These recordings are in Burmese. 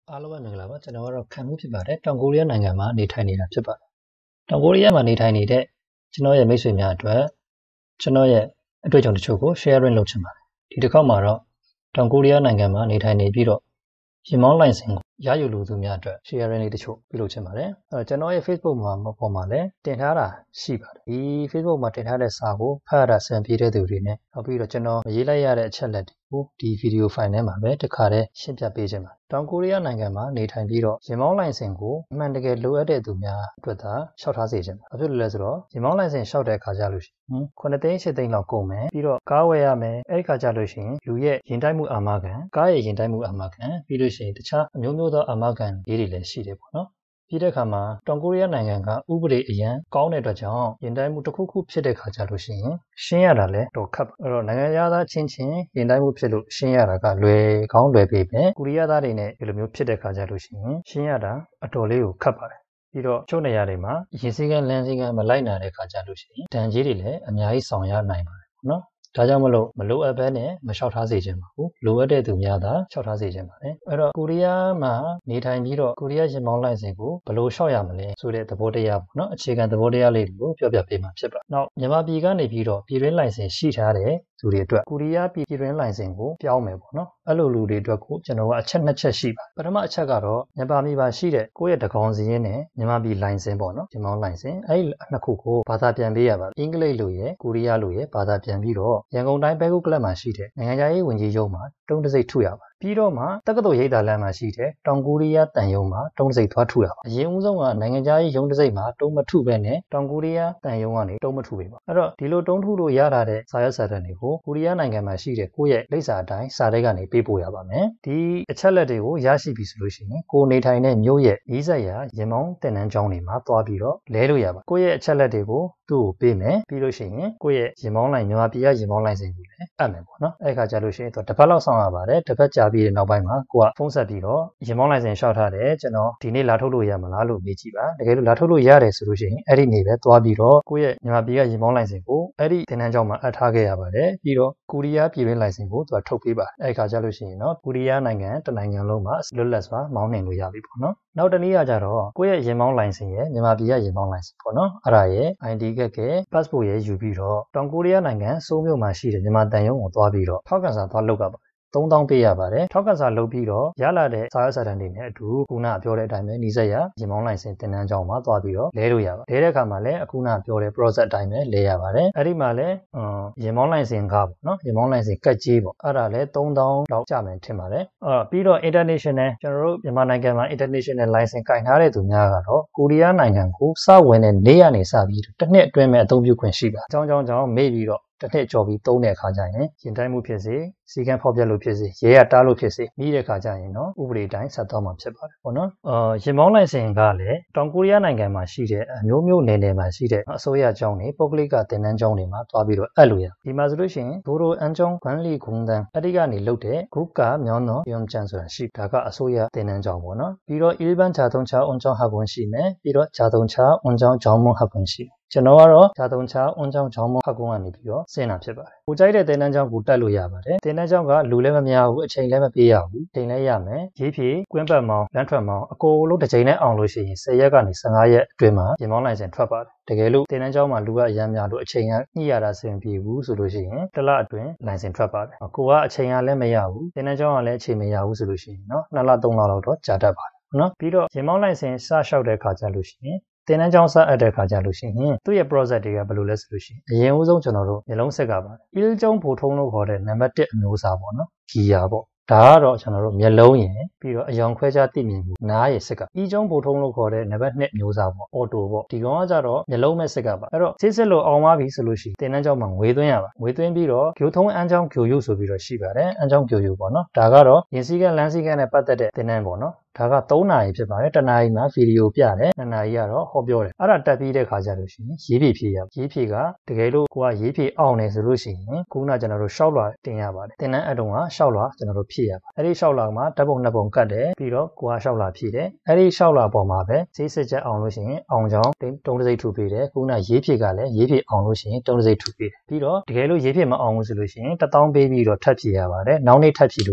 အားလုံးပဲမင်္ဂလာပါကျွန်တော်ကတော့ခံမှုဖြစ်ပါတယ်တောင်ကိုရီးယားနိုင်ငံမှာနေထိုင်နေတာဖြစ်ပါတယ်တောင်ကိုရီးယားမှာနေထိုင်နေတဲ့ကျွန်တော်ရဲ့မိတ်ဆွေများအတွက်ကျွန်တော်ရဲ့အတွေ့အကြုံတချို့ကို sharing လုပ်ချင်ပါတယ်ဒီတစ်ခေါက်မှာတော့တောင်ကိုရီးယားနိုင်ငံမှာနေထိုင်နေပြီးတော့ရင်မောင်းလိုင်စင်ကိုရယူလိုသူများအတွက် sharing လေးတချို့ပြုလုပ်ချင်ပါတယ်ကျွန်တော်ရဲ့ Facebook မှာပေါ်မှာလည်းတင်ထားတာရှိပါတယ်ဒီ Facebook မှာတင်ထားတဲ့စာကိုဖတ်ရတာစံပြေတဲ့သူတွေနဲ့နောက်ပြီးတော့ကျွန်တော်ရေးလိုက်ရတဲ့အချက်လက်တွေကိုဒီ video file ထဲမှာပဲတစ်ခါတည်းရှင်းပြပေးခြင်းပါတောင်ကိုရီးယားနိုင်ငံမှာနေထိုင်ပြီးတော့ရင်မောင်းလိုင်စင်ကိုအမှန်တကယ်လိုအပ်တဲ့သူများအတွက်သာလျှောက်ထားစေခြင်းပါဘာဖြစ်လို့လဲဆိုတော့ရင်မောင်းလိုင်စင်လျှောက်တဲ့အခါကျလို့ရှိရင်9သိန်း10သိန်းလောက်ကုန်မယ်ပြီးတော့ကားဝယ်ရမယ်အဲ့ဒီခါကျလို့ရှိရင်လူရဲ့ရင်တိုက်မှုအာမခံကားရဲ့ရင်တိုက်မှုအာမခံပြီးလို့ရှိရင်တခြားအမျိုးမျိုးသောအာမခံလေးတွေလည်းရှိတယ်ပေါ့နော်ပြီးတဲ့အခါမှာတောင်ကိုရီးယားနိုင်ငံကဥပဒေအရန်ကောင်းတဲ့အတွက်ကြောင့်ရင်တိုက်မှုတစ်ခုခုဖြစ်တဲ့ခါကျလို့ရှိရင်ရှင်းရတာလည်းတော့ခက်အဲ့တော့နိုင်ငံသားချင်းချင်းရင်တိုက်မှုဖြစ်လို့ရှင်းရတာကလွယ်ကောင်းလွယ်ပေမဲ့ကိုရီးယားသားတွေနဲ့ဒီလိုမျိုးဖြစ်တဲ့ခါကျလို့ရှိရင်ရှင်းရတာအတော်လေးကိုခက်ပါတယ်ပြီးတော့ချုပ်နေရတွေမှာရင်စည်းကမ်းလမ်းစည်းကမ်းမလိုက်နိုင်တဲ့ခါကျလို့ရှိရင်တန်ကြီးတွေလည်းအများကြီးဆောင်ရနိုင်ပါတယ်နော်ဒါကြောင့်မလိုအပ်ဘဲနဲ့မလျှောက်ထားစေချင်ပါဘူးလိုအပ်တဲ့သူများသာလျှောက်ထားစေချင်ပါတယ်အဲ့တော့ကိုရီးယားမှာနေထိုင်ပြီးတော့ကိုရီးယားရင်မောင်းလိုင်စင်ကိုဘယ်လိုလျှောက်ရမလဲဆိုတဲ့သဘောတရားပေါ့နော်အခြေခံသဘောတရားလေးတွေကိုပြောပြပေးမှာဖြစ်ပါနောက်မြန်မာပြည်ကနေပြီးတော့ပြည်တွင်းလိုင်စင်ရှိထားတဲ့သူတွေအတွက်ကိုရီးယားပြည်တွင်းလိုင်စင်ကိုပြောင်းမယ်ပေါ့နော်အဲ့လိုလူတွေအတွက်ကိုကျွန်တော်ကအချက်2ချက်ရှိပါပထမအချက်ကတော့မြန်မာပြည်မှာရှိတဲ့ကိုယ့်ရဲ့တကောင်စီရင်းနဲ့မြန်မာပြည်လိုင်စင်ပေါ့နော်ရင်မောင်းလိုင်စင်အဲ့ဒီနှစ်ခုကိုဘာသာပြန်ပေးရပါအင်္ဂလိပ်လိုရယ်ကိုရီးယားလိုရယ်ဘာသာပြန်ပြီးတော့ရန်ကုန်တိုင်းဘဲကုတ်ကလပ်မှာရှိတဲ့နိုင်ငံခြားရေးဝန်ကြီးရုံးမှာတုံးတစိတ်ထုရပါပြီးတော့မှတက္ကသိုလ်ရိပ်သာလမ်းမှာရှိတဲ့တောင်ကိုရီးယားတန်ယုံမှာတုံးတစိတ်သွားထုရပါအရင်ဦးဆုံးကနိုင်ငံခြားရေးရုံးတစိတ်မှာတုံးမထုပဲနဲ့တောင်ကိုရီးယားတန်ယုံကနေတုံးမထုပေးပါအဲ့တော့ဒီလိုတုံးထုလို့ရတာတဲ့စာရွက်စာတမ်းတွေကိုကိုရီးယားနိုင်ငံမှာရှိတဲ့ကိုယ့်ရဲ့လိပ်စာအတိုင်းစာတိုက်ကနေပေးပို့ရပါမယ်ဒီအချက်လက်တွေကိုရရှိပြီဆိုလို့ရှိရင်ကိုနေထိုင်တဲ့မြို့ရဲ့နီးစပ်ရာရင်မောင်းတင်နန်းကျောင်းတွေမှာသွားပြီးတော့လဲလို့ရပါကိုယ့်ရဲ့အချက်လက်တွေကိုသူ့ကိုပေးမယ်ပြီးလို့ရှိရင်ကိုယ့်ရဲ့ရင်မောင်းလိုင်မြန်မာပြည်ကရင်မောင်းလိုင်စင်ကိုလည်းအပ်မယ်ပေါ့နော်အဲ့ခါကျလို့ရှိရင်တစ်ပတ်လောက်ဆောင်ရပါတယ်တစ်ပတ်ကြာပြီးတဲ့နောက်ပိုင်းမှာကိုကဖုန်းဆက်ပြီးတော့ရင်မောင်းလိုင်စင်လျှောက်ထားတယ်ကျွန်တော်ဒီနေ့လာထုတ်လို့ရမလားလို့မေးကြည့်ပါတကယ်လို့လာထုတ်လို့ရတယ်ဆိုလို့ရှိရင်အဲ့ဒီနေ့ပဲသွားပြီးတော့ကိုယ့်ရဲ့မြန်မာပြည်ကရင်မောင်းလိုင်စင်ကိုအဲ့ဒီတင်နန်းကျောင်းမှာအပ်ထားခဲ့ရပါတယ်ပြီးတော့ကိုရီးယားပြည်တွင်းလိုင်စင်ကိုသူကထုတ်ပေးပါအဲ့ခါကျလို့ရှိရင်တော့ကိုရီးယားနိုင်ငံတနိုင်ငံလုံးမှာလွတ်လပ်စွာမောင်းနှင်လို့ရပြီပေါ့နော်နောက်တနည်းအားကြတော့ကိုယ့်ရဲ့ရင်မောင်းလိုင်စင်ရဲ့မြန်မာပြည်ကရင်မောင်းလိုင်စင်ပေါ့နော်အဲ့ဒါရဲ့ ID ကက်ကဲ passport ရဲ့ယူပြီးတော့တောင်ကိုရီးယားနိုင်ငံစိုးမြို့မှာရှိတဲ့မြန်မာတန်ယုံကိုသွားပြီးတော့ထောက်ခံစာသွားလုပ်ရပါ3000ပေးရပါတယ်ထောက်ကန်စာလုပ်ပြီးတော့ရလာတဲ့စာရွက်စာတမ်းတွေနဲ့အတူခုနပြောတဲ့အတိုင်းပဲနှီးစက်ရရင်မောင်းလိုင်စင်တင်နန်းကျောင်းမှာသွားပြီးတော့လဲလို့ရပါလဲတဲ့အခါမှာလည်းအခုနပြောတဲ့ process အတိုင်းပဲလဲရပါတယ်အဲ့ဒီမှာလည်းရင်မောင်းလိုင်စင်ကပေါ့နော်ရင်မောင်းလိုင်စင်ကတ်ကြီးပေါ့အဲ့ဒါလည်း3000လောက်ကျမယ်ထင်ပါတယ်ပြီးတော့ international ကျွန်တော်တို့မြန်မာနိုင်ငံမှာ international license ကင်ထားတဲ့သူများကတော့ကိုရီးယားနိုင်ငံကိုစဝင်တဲ့နေ့ကနေစပြီးတစ်နှစ်အတွင်းမှာအသုံးပြုခွင့်ရှိပါအကြောင်းမေ့ပြီးတော့တစ်နှစ်ကျော်ပြီးသုံးတဲ့အခါကျရင်ရင်တိုင်းမှုဖြစ်စေစီကံဖောက်ပြလို့ဖြစ်စေရဲရတားလို့ဖြစ်စေပြီးတဲ့အခါကျရင်တော့ဥပဒေတိုင်းဆက်သွားမှာဖြစ်ပါတယ်ပေါ့နော်ရင်မောင်းလိုင်စင်ကလည်းတောင်ကိုရီးယားနိုင်ငံမှာရှိတဲ့အမျိုးမျိုးနယ်မှာရှိတဲ့အစိုးရကျောင်းတွေပုဂ္ဂလိကသင်တန်းကျောင်းတွေမှာသွားပြီးတော့အပ်လို့ရဒီမှာဆိုလို့ရှိရင်ဒိုရိုအန်ကျောင်းခွန်လီဂုံတန်အဲ့ဒီကနေလုပ်တဲ့ဂုကာမြောင်းတော်ပြုံးချန်ဆိုတာရှိဒါကအစိုးရသင်တန်းကျောင်းပေါ့နော်ပြီးတော့일반 자동차 운전 학원ရှိမယ်ပြီးတော့자동차 운전 전문 학원ရှိကျွန်တော်ကတော့ဇာတုံချအွန်ချောင်းချောင်းမဟကုန်းကနေပြီးတော့ဆင်းတာဖြစ်ပါတယ်။ကိုကြိုက်တဲ့တင်တန်းချောင်းကိုတက်လို့ရပါတယ်။တင်တန်းချောင်းကလူလည်းမများဘူးအချိန်လည်းမပေးရဘူး။ချိန်လည်းရမယ်။ရေးဖြည့်ကွင်းပတ်မောင်းလမ်းထွက်မောင်းအကိုလုံးတစ်ချိန်နဲ့အောင်လို့ရှိရင်10ရက်ကနေ15ရက်အတွင်းမှာရင်မောင်းလိုင်စင်ထွက်ပါတယ်။တကယ်လို့တင်တန်းချောင်းမှာလူကအများများလို့အချိန်ကညှိရတာစင်ပြေဘူးဆိုလို့ရှိရင်တစ်လအတွင်းလိုင်စင်ထွက်ပါတယ်။ကိုကအချိန်ကလည်းမရဘူးတင်တန်းချောင်းကလည်းအချိန်မရဘူးဆိုလို့ရှိရင်နော်2လ3လလောက်တော့ကြာတတ်ပါတယ်။နော်ပြီးတော့ရင်မောင်းလိုင်စင်စလျှောက်တဲ့အခါကျလို့ရှိရင်တင်တန်းကျောင်းစအပ်တဲ့ခါကြလို့ရှိရင်သူ့ရဲ့ process တွေကဘယ်လိုလဲဆိုလို့ရှိရင်အရင်ဦးဆုံးကျွန်တော်တို့မျိုးလုံးဆက်ကပါတယ်။ il ကျောင်းပို့ထုံးလို့ခေါ်တဲ့နံပါတ်1အမျိုးအစားပေါ့နော်။ gear ပေါ့။ဒါကတော့ကျွန်တော်တို့မျိုးလုံးရယ်ပြီးတော့အယောင်ခွဲခြားသိမြင်မှုနားရယ်ဆက်က e ကျောင်းပို့ထုံးလို့ခေါ်တဲ့နံပါတ်2မျိုးစားပေါ့ auto ပေါ့ဒီကောင်ကကြတော့မျိုးလုံးမဲ့ဆက်ကပါအဲ့တော့စစ်လို့အောင်သွားပြီဆိုလို့ရှိရင်တင်တန်းကျောင်းမှာငွေသွင်းရပါငွေသွင်းပြီးတော့ဂျိုထုံးအန်းကျောင်းဂျိုရုပ်ဆိုပြီးတော့ရှိပါတယ်အန်းကျောင်းဂျိုရုပ်ပေါ့နော်ဒါကတော့ရင်စည်းကလမ်းစည်းကနဲ့ပတ်သက်တဲ့တင်တန်းပေါ့နော်ဒါက3နာရီဖြစ်ပါတယ်တနာရီမှာဗီဒီယိုပြတယ်2နာရီကတော့ဟောပြောတယ်အဲ့ဒါတက်ပြီးတဲ့ခါကျလို့ရှိရင်ရေးဖြည့်ဖြည့်ရရေးဖြည့်ကတကယ်လို့ကိုကရေးဖြည့်အောင်နေဆိုလို့ရှိရင်ခုနကျွန်တော်တို့ရှောက်လွှာတင်ရပါတယ်တင်တန်းအတုံးကရှောက်လွှာကျွန်တော်တို့ဖြည့်ရပါအဲ့ဒီရှောက်လွှာမှာဓာတ်ပုံ2ပုံကတ်တယ်ပြီးတော့ကိုကရှောက်လွှာဖြည့်တယ်အဲ့ဒီရှောက်လွှာပေါ်မှာပဲဈေးစစ်ချက်အောင်လို့ရှိရင်အောင်ချောင်းတုံးတစိတ်ထူပေးတယ်ခုနရေးဖြည့်ကလည်းရေးဖြည့်အောင်လို့ရှိရင်တုံးတစိတ်ထူပေးတယ်ပြီးတော့တကယ်လို့ရေးဖြည့်မအောင်ဘူးဆိုလို့ရှိရင်1000ပေးပြီးတော့ထပ်ဖြည့်ရပါတယ်နောက်နေ့ထပ်ဖြည့်လို့ရတယ်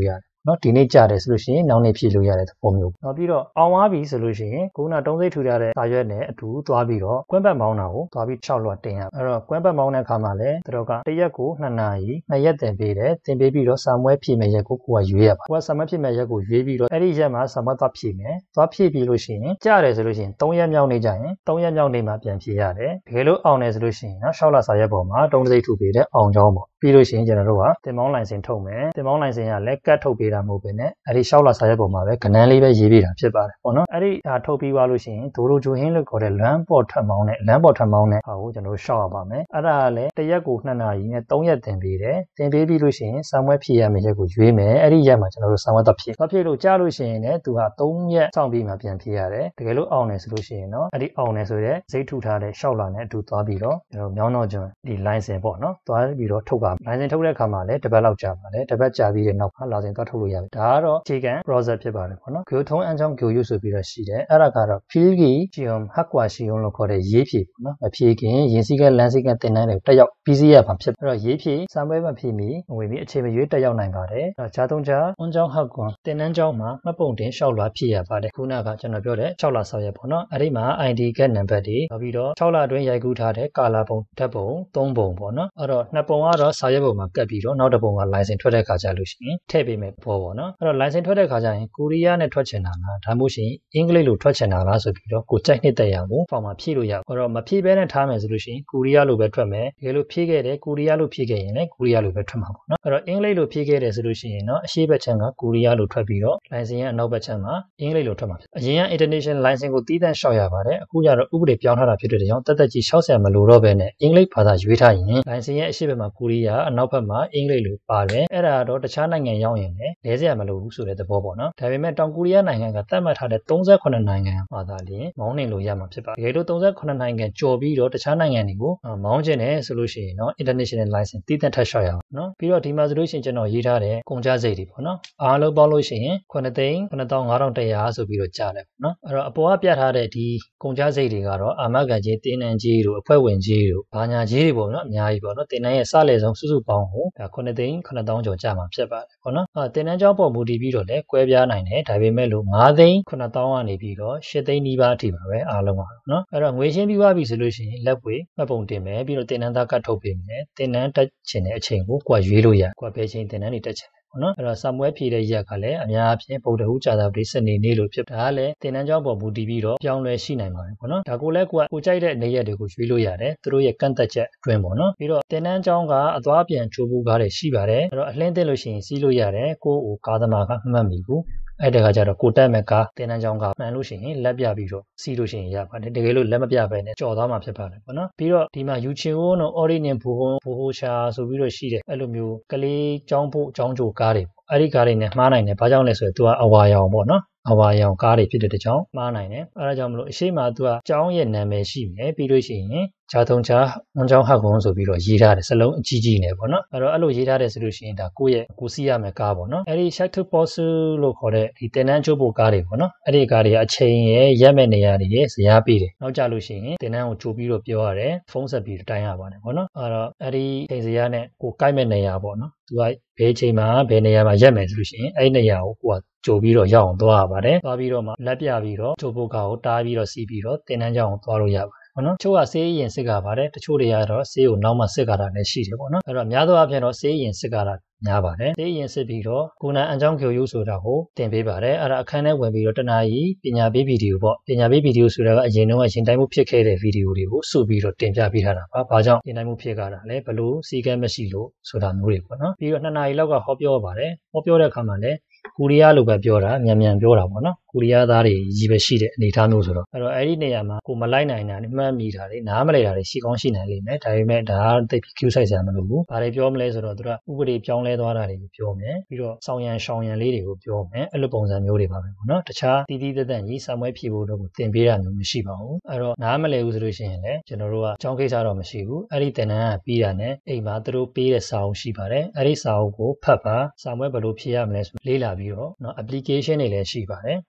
နော်ဒီနေ့ကြတယ်ဆိုလို့ရှိရင်နောက်နေ့ဖြည့်လို့ရတဲ့သဘောမျိုးနောက်ပြီးတော့အောင်သွားပြီဆိုလို့ရှိရင်ခုနတုံးစိတ်ထူထားတဲ့စာရွက်နဲ့အတူသွားပြီးတော့ကွင်းပတ်မောင်းတာကိုသွားပြီး6လွှတ်တင်ရအဲ့တော့ကွင်းပတ်မောင်းတဲ့အခါမှာလည်းတို့ကတစ်ရက်ကို2နာရီ2ရက်တင်ပေးတယ်တင်ပေးပြီးတော့စာမွဲဖြည့်မဲ့ရက်ကိုကိုကရွေးရပါကိုကစာမွဲဖြည့်မဲ့ရက်ကိုရွေးပြီးတော့အဲ့ဒီရက်မှာစာမွဲသွားဖြည့်မယ်သွားဖြည့်ပြီးလို့ရှိရင်ကြတယ်ဆိုလို့ရှိရင်3ရက်မြောက်နေ့ကြရင်3ရက်မြောက်နေ့မှာပြန်ဖြည့်ရတယ်တကယ်လို့အောင်တယ်ဆိုလို့ရှိရင်နော်6လစာရက်ပေါ်မှာတုံးစိတ်ထူပေးတဲ့အောင်ကြောင်းပေါ့ပြီးလို့ရှိရင်ကျွန်တော်တို့ကတင်မောင်းလိုင်စင်ထုတ်မယ်တင်မောင်းလိုင်စင်ကလည်းကတ်ထုတ်ပေးတာမဟုတ်ဘဲနဲ့အဲ့ဒီ6လစာရက်ပေါ်မှာပဲကဏ္ဍလေးပဲရေးပေးတာဖြစ်ပါတယ်ပေါ့နော်အဲ့ဒီထုတ်ပြီးသွားလို့ရှိရင်ဒိုလိုဂျိုဟင်းလို့ခေါ်တဲ့လမ်းပေါ်ထွက်မောင်းတဲ့လမ်းပေါ်ထွက်မောင်းတဲ့ဟာကိုကျွန်တော်တို့ရှောက်ရပါမယ်အဲ့ဒါကလည်းတစ်ရက်ကို2နာရီနဲ့3ရက်တင်ပေးတယ်တင်ပေးပြီးလို့ရှိရင်စာမွဲဖြည့်ရမယ့်ရက်ကိုရွေးမယ်အဲ့ဒီရက်မှာကျွန်တော်တို့စာမွဲတော့ဖြည့်လို့ကြားလို့ရှိရင်လည်းသူက3ရက်စောင့်ပြီးမှပြန်ဖြည့်ရတယ်တကယ်လို့အောင်တယ်ဆိုလို့ရှိရင်နော်အဲ့ဒီအောင်တယ်ဆိုတဲ့ဈေးထူထားတဲ့6လနဲ့အတူသွားပြီးတော့ကျွန်တော်မြောင်းတော့ကျွန်တော်ဒီ license ပေါ့နော်သွားပြီးတော့ထုတ်ပါ license ထုတ်တဲ့အခါမှာလည်းတစ်ပတ်လောက်ကြာပါတယ်တစ်ပတ်ကြာပြီးတဲ့နောက်မှာ license သွားထုတ်လို့ရပြီဒါကတော့အခြေခံ process ဖြစ်ပါတယ်ပေါ့နော်ဂိုထုံးအန်ချောင်းဂိုယူဆိုပြီးတော့ရှိတယ်အဲ့ဒါကတော့ဖြည့်ကြီးဂျီယွန်ဟက်ကွာရှီယွန်လို့ခေါ်တဲ့ရေးဖြည့်ပေါ့နော်မဖြည့်ခင်ရင်စည်းကလမ်းစည်းကတင်တန်းတွေတက်ရောက်ပြီးစီးရမှာဖြစ်အဲ့တော့ရေးဖြည့်စာမွဲမဖြည့်မီဝင်ပြီးအခြေမရွေးတက်ရောက်နိုင်ပါတယ်ဂျာတုံးဂျာအွန်ချောင်းဟက်ကွန်တင်တန်းကျောင်းမှာမှတ်ပုံတင်လျှောက်လွှာဖြည့်ရပါတယ်ခုနကကျွန်တော်ပြောတဲ့6လဆောက်ရပေါ့နော်အဲ့ဒီမှာ ID ကနံပါတ်တွေနောက်ပြီးတော့6လအတွင်းရိုက်ကူးထားတဲ့ကာလာပုံဓာတ်ပုံ3ပုံပေါ့နော်အဲ့တော့2ပုံကတော့စာရွက်ပုံမှာကတ်ပြီးတော့နောက်တစ်ပုံက license ထွက်တဲ့ခါကျလို့ရှိရင်ထည့်ပေးမယ်ပေါ့နော်အဲ့တော့ license ထွက်တဲ့ခါကျရင်ကိုရီးယားနဲ့ထွက်ချင်တာလားဒါမှမဟုတ်ရှင်အင်္ဂလိပ်လိုထွက်ချင်တာလားဆိုပြီးတော့ကိုကြိုက်နှစ်သက်ရအောင်ဖောင်မှာဖြည့်လို့ရအဲ့တော့မဖြည့်ဘဲနဲ့ထားမယ်ဆိုလို့ရှိရင်ကိုရီးယားလိုပဲထွက်မယ်တကယ်လို့ဖြည့်ခဲ့တယ်ကိုရီးယားလိုဖြည့်ခဲ့ရင်လည်းကိုရီးယားလိုပဲထွက်မှာပေါ့နော်အဲ့တော့အင်္ဂလိပ်လိုဖြည့်ခဲ့တယ်ဆိုလို့ရှိရင်တော့အရှေ့ဘက်ခြမ်းကကိုရီးယားလိုထွက်ပြီးတော့ license ရဲ့အနောက်ဘက်ခြမ်းမှာအင်္ဂလိပ်လိုထွက်မှာဖြစ်အရင်က international license ကိုတီးသန့်လျှောက်ရပါတယ်အခုကျတော့ဥပဒေပြောင်းထားတာဖြစ်တဲ့ကြောင့်တက်ကြီး60မလို့တော့ပဲနဲ့အင်္ဂလိပ်ဘာသာရွေးထားရင် license ရဲ့အရှေ့ဘက်မှာကိုရီးယားအနောက်ဘက်မှာအင်္ဂလိပ်လိုပါတယ်အဲ့ဒါတော့တခြားနိုင်ငံရောက်ရင်လည်းလဲစရာမလိုဘူးဆိုတဲ့သဘောပေါ့နော်ဒါပေမဲ့တောင်ကိုရီးယားနိုင်ငံကသတ်မှတ်ထားတဲ့38နိုင်ငံမှာသာလျှင်မောင်းနှင်လို့ရမှာဖြစ်ပါတယ်တကယ်လို့38နိုင်ငံကျော်ပြီးတော့တခြားနိုင်ငံတွေကိုမောင်းချင်တယ်ဆိုလို့ရှိရင်တော့ international license တီးသန့်ထပ်လျှောက်ရအောင်နော်ပြီးတော့ဒီမှာဆိုလို့ရှိရင်ကျွန်တော်ရေးထားတဲ့ကုန်ကျစရိတ်တွေပေါ့နော်အားလုံးပေါင်းလို့ရှိရင်9,95,100ဆိုပြီးတော့ကြားတယ်ပေါ့နော်အဲ့တော့အပေါ်ကပြထားတဲ့ဒီကုန်ကျစရိတ်တွေကတော့အာမခံကြေးတင်းနှံကြေးတို့အဖွဲ့ဝင်ကြေးတို့ဘာညာကြေးတွေပေါ့နော်အများကြီးပေါ့နော်တင်းနှံရဲ့စလဲဆုံးစုစုပေါင်းကိုဒါ9,900,000ကျော်ကြာမှာဖြစ်ပါတယ်ပေါ့နော်တင်းနှံကြောင်းပေါ်မူတည်ပြီးတော့လည်းကွဲပြားနိုင်တယ်ဒါပေမဲ့လို့9,900,000ကနေပြီးတော့8,000,000နီးပါးအထိပါပဲအားလုံးပါနော်အဲ့တော့ငွေရှင်းပြီးသွားပြီဆိုလို့ရှိရင်လက်ပွေမှတ်ပုံတင်မယ်ပြီးတော့တင်းနှံသားကတ်ထုတ်ပေးမယ်တင်းနှံတက်ချင်တဲ့အချိန်ကိုကိုယ်ရွေးလို့ရကိုယ်ဘယ်ချိန်တင်းနှံတွေတက်ချင်ပေါ့နော်အဲ့တော့စာမွဲဖြည့်တဲ့ရက်ကလည်းအများအပြားဗုဒ္ဓဟူးကြာသပတေးစနေနေ့လို့ဖြစ်ဒါကလည်းတင်နန်းကျောင်းပေါ်မူတည်ပြီးတော့ပြောင်းလဲရှိနိုင်ပါတယ်ပေါ့နော်ဒါကိုလည်းကိုကြိုက်တဲ့နေရက်တွေကိုရွေးလို့ရတယ်သူတို့ရဲ့ကန့်သက်ချက်အတွင်းပေါ့နော်ပြီးတော့တင်နန်းကျောင်းကအသွားပြန်ချိုးပူကားတွေရှိပါတယ်အဲ့တော့အလင်းသိလို့ရှိရင်စီးလို့ရတယ်ကိုကားသမားကမမှတ်မိဘူးအဲ့ဒါကကြတော့ကိုတက်မဲ့ကားတင်နန်းကျောင်းကမှန်လို့ရှိရင်လက်ပြပြီးတော့စီးလို့ရှိရင်ရပါတယ်တကယ်လို့လက်မပြဘဲနဲ့ကြော်သွားမှာဖြစ်ပါတယ်ပေါ့နော်ပြီးတော့ဒီမှာယူချင်ဦးနော်အော်ရီနင်ဘူဟိုရှာဆိုပြီးတော့ရှိတယ်အဲ့လိုမျိုးကလေးကျောင်းဖို့ကျောင်းကြိုကားတွေအဲ့ဒီကားတွေနဲ့မှားနိုင်တယ်ဘာကြောင့်လဲဆိုတော့ तू ကအဝါရောင်ပေါ့နော်အဝါရောင်ကားတွေဖြစ်တဲ့တကြောင်မှားနိုင်တယ်အဲ့ဒါကြောင့်မလို့အရှိမ तू ကကျောင်းရဲ့နာမည်ရှိမယ်ပြီးလို့ရှိရင်ဂျာထုံချာဝန်ကျောင်းဟက်ကွန်ဆိုပြီးတော့ရေးထားတယ်စလုံးအကြီးကြီးနဲ့ပေါ့နော်အဲ့တော့အဲ့လိုရေးထားတယ်ဆိုလို့ရှိရင်ဒါကိုစီးရမယ်ကားပေါ့နော်အဲ့ဒီ shut to post လို့ခေါ်တဲ့ဒီတင်နန်းချိုးဖို့ကားတွေပေါ့နော်အဲ့ဒီကားတွေအချိန်ရဲ့ရက်မဲ့နေရာတွေရဲ့ဇယားပေးတယ်နောက်ကြလို့ရှိရင်တင်နန်းကိုချိုးပြီးတော့ပြောရတယ်ဖုန်းဆက်ပြီးတိုင်းရပါတယ်ပေါ့နော်အဲ့တော့အဲ့ဒီချိန်ဇယားနဲ့ကိုကိုက်မဲ့နေရာပေါ့နော်သူကဘယ်ချိန်မှာဘယ်နေရာမှာရက်မယ်ဆိုလို့ရှိရင်အဲ့ဒီနေရာကိုကိုကကြိုပြီးတော့ရောက်အောင်သွားရပါတယ်သွားပြီးတော့မှလက်ပြပြီးတော့ချိုးဖို့ကားကိုတားပြီးတော့စီးပြီးတော့တင်နန်းကျောင်းကိုသွားလို့ရပါတယ်နော်ချို့ကဆေးရင်စစ်ကပါတယ်တချို့တွေကတော့ဆေးကိုနောက်မှစစ်ကတာလည်းရှိတယ်ပေါ့နော်အဲ့တော့များသောအားဖြင့်တော့ဆေးရင်စစ်ကတာများပါတယ်ဆေးရင်စစ်ပြီးတော့ကိုနာအန်ချောင်းကျိုယူဆိုတာကိုတင်ပေးပါတယ်အဲ့ဒါအခန်းထဲဝင်ပြီးတော့တနာရီပညာပေးဗီဒီယိုပေါ့ပညာပေးဗီဒီယိုဆိုတာကအရင်တုန်းကရင်တိုင်းမှုဖြစ်ခဲ့တဲ့ဗီဒီယိုတွေကိုစုပြီးတော့တင်ပြပေးထားတာပါဘာကြောင့်ရင်တိုင်းမှုဖြစ်ကြတာလဲဘလို့စီကဲမရှိလို့ဆိုတာမျိုးတွေပေါ့နော်ပြီးတော့2နာရီလောက်ကဟောပြောပါတယ်ဟောပြောတဲ့အခါမှာလည်းကိုရီးယားလိုပဲပြောတာမြန်ပြောတာပေါ့နော်ကိုရီးယားသားတွေကြီးပဲရှိတဲ့အနေအထားမျိုးဆိုတော့အဲ့တော့အဲ့ဒီနေရာမှာကိုမလိုက်နိုင်တာနဲ့မှတ်မိတာတွေနားမလည်တာတွေရှိကောင်းရှိနိုင်လိမ့်မယ်ဒါပေမဲ့ဒါကတိတ် Q size ဆရာမလို့ဘူးဘာတွေပြောမလဲဆိုတော့သူကဥပဒေပြောင်းလဲသွားတာတွေကိုပြောမယ်ပြီးတော့ဆောင်ရန်ရှောင်ရန်လေးတွေကိုပြောမယ်အဲ့လိုပုံစံမျိုးတွေပါပဲပေါ့နော်တခြားတီးတီးသက်ကြီးစာမွဲဖြည့်ဖို့တော့ကိုသင်ပေးတာမျိုးမရှိပါဘူးအဲ့တော့နားမလည်ဘူးဆိုလို့ရှိရင်လည်းကျွန်တော်တို့ကအကြောင်းကိစ္စတော့မရှိဘူးအဲ့ဒီသင်တန်းကပြီးတာနဲ့အိမ်မှာသူတို့ပေးတဲ့စာအုပ်ရှိပါတယ်အဲ့ဒီစာအုပ်ကိုဖတ်ပါစာမွဲဘယ်လိုဖြည့်ရမလဲဆိုလေ့လာပြီးတော့နော် application တွေလည်းရှိပါတယ်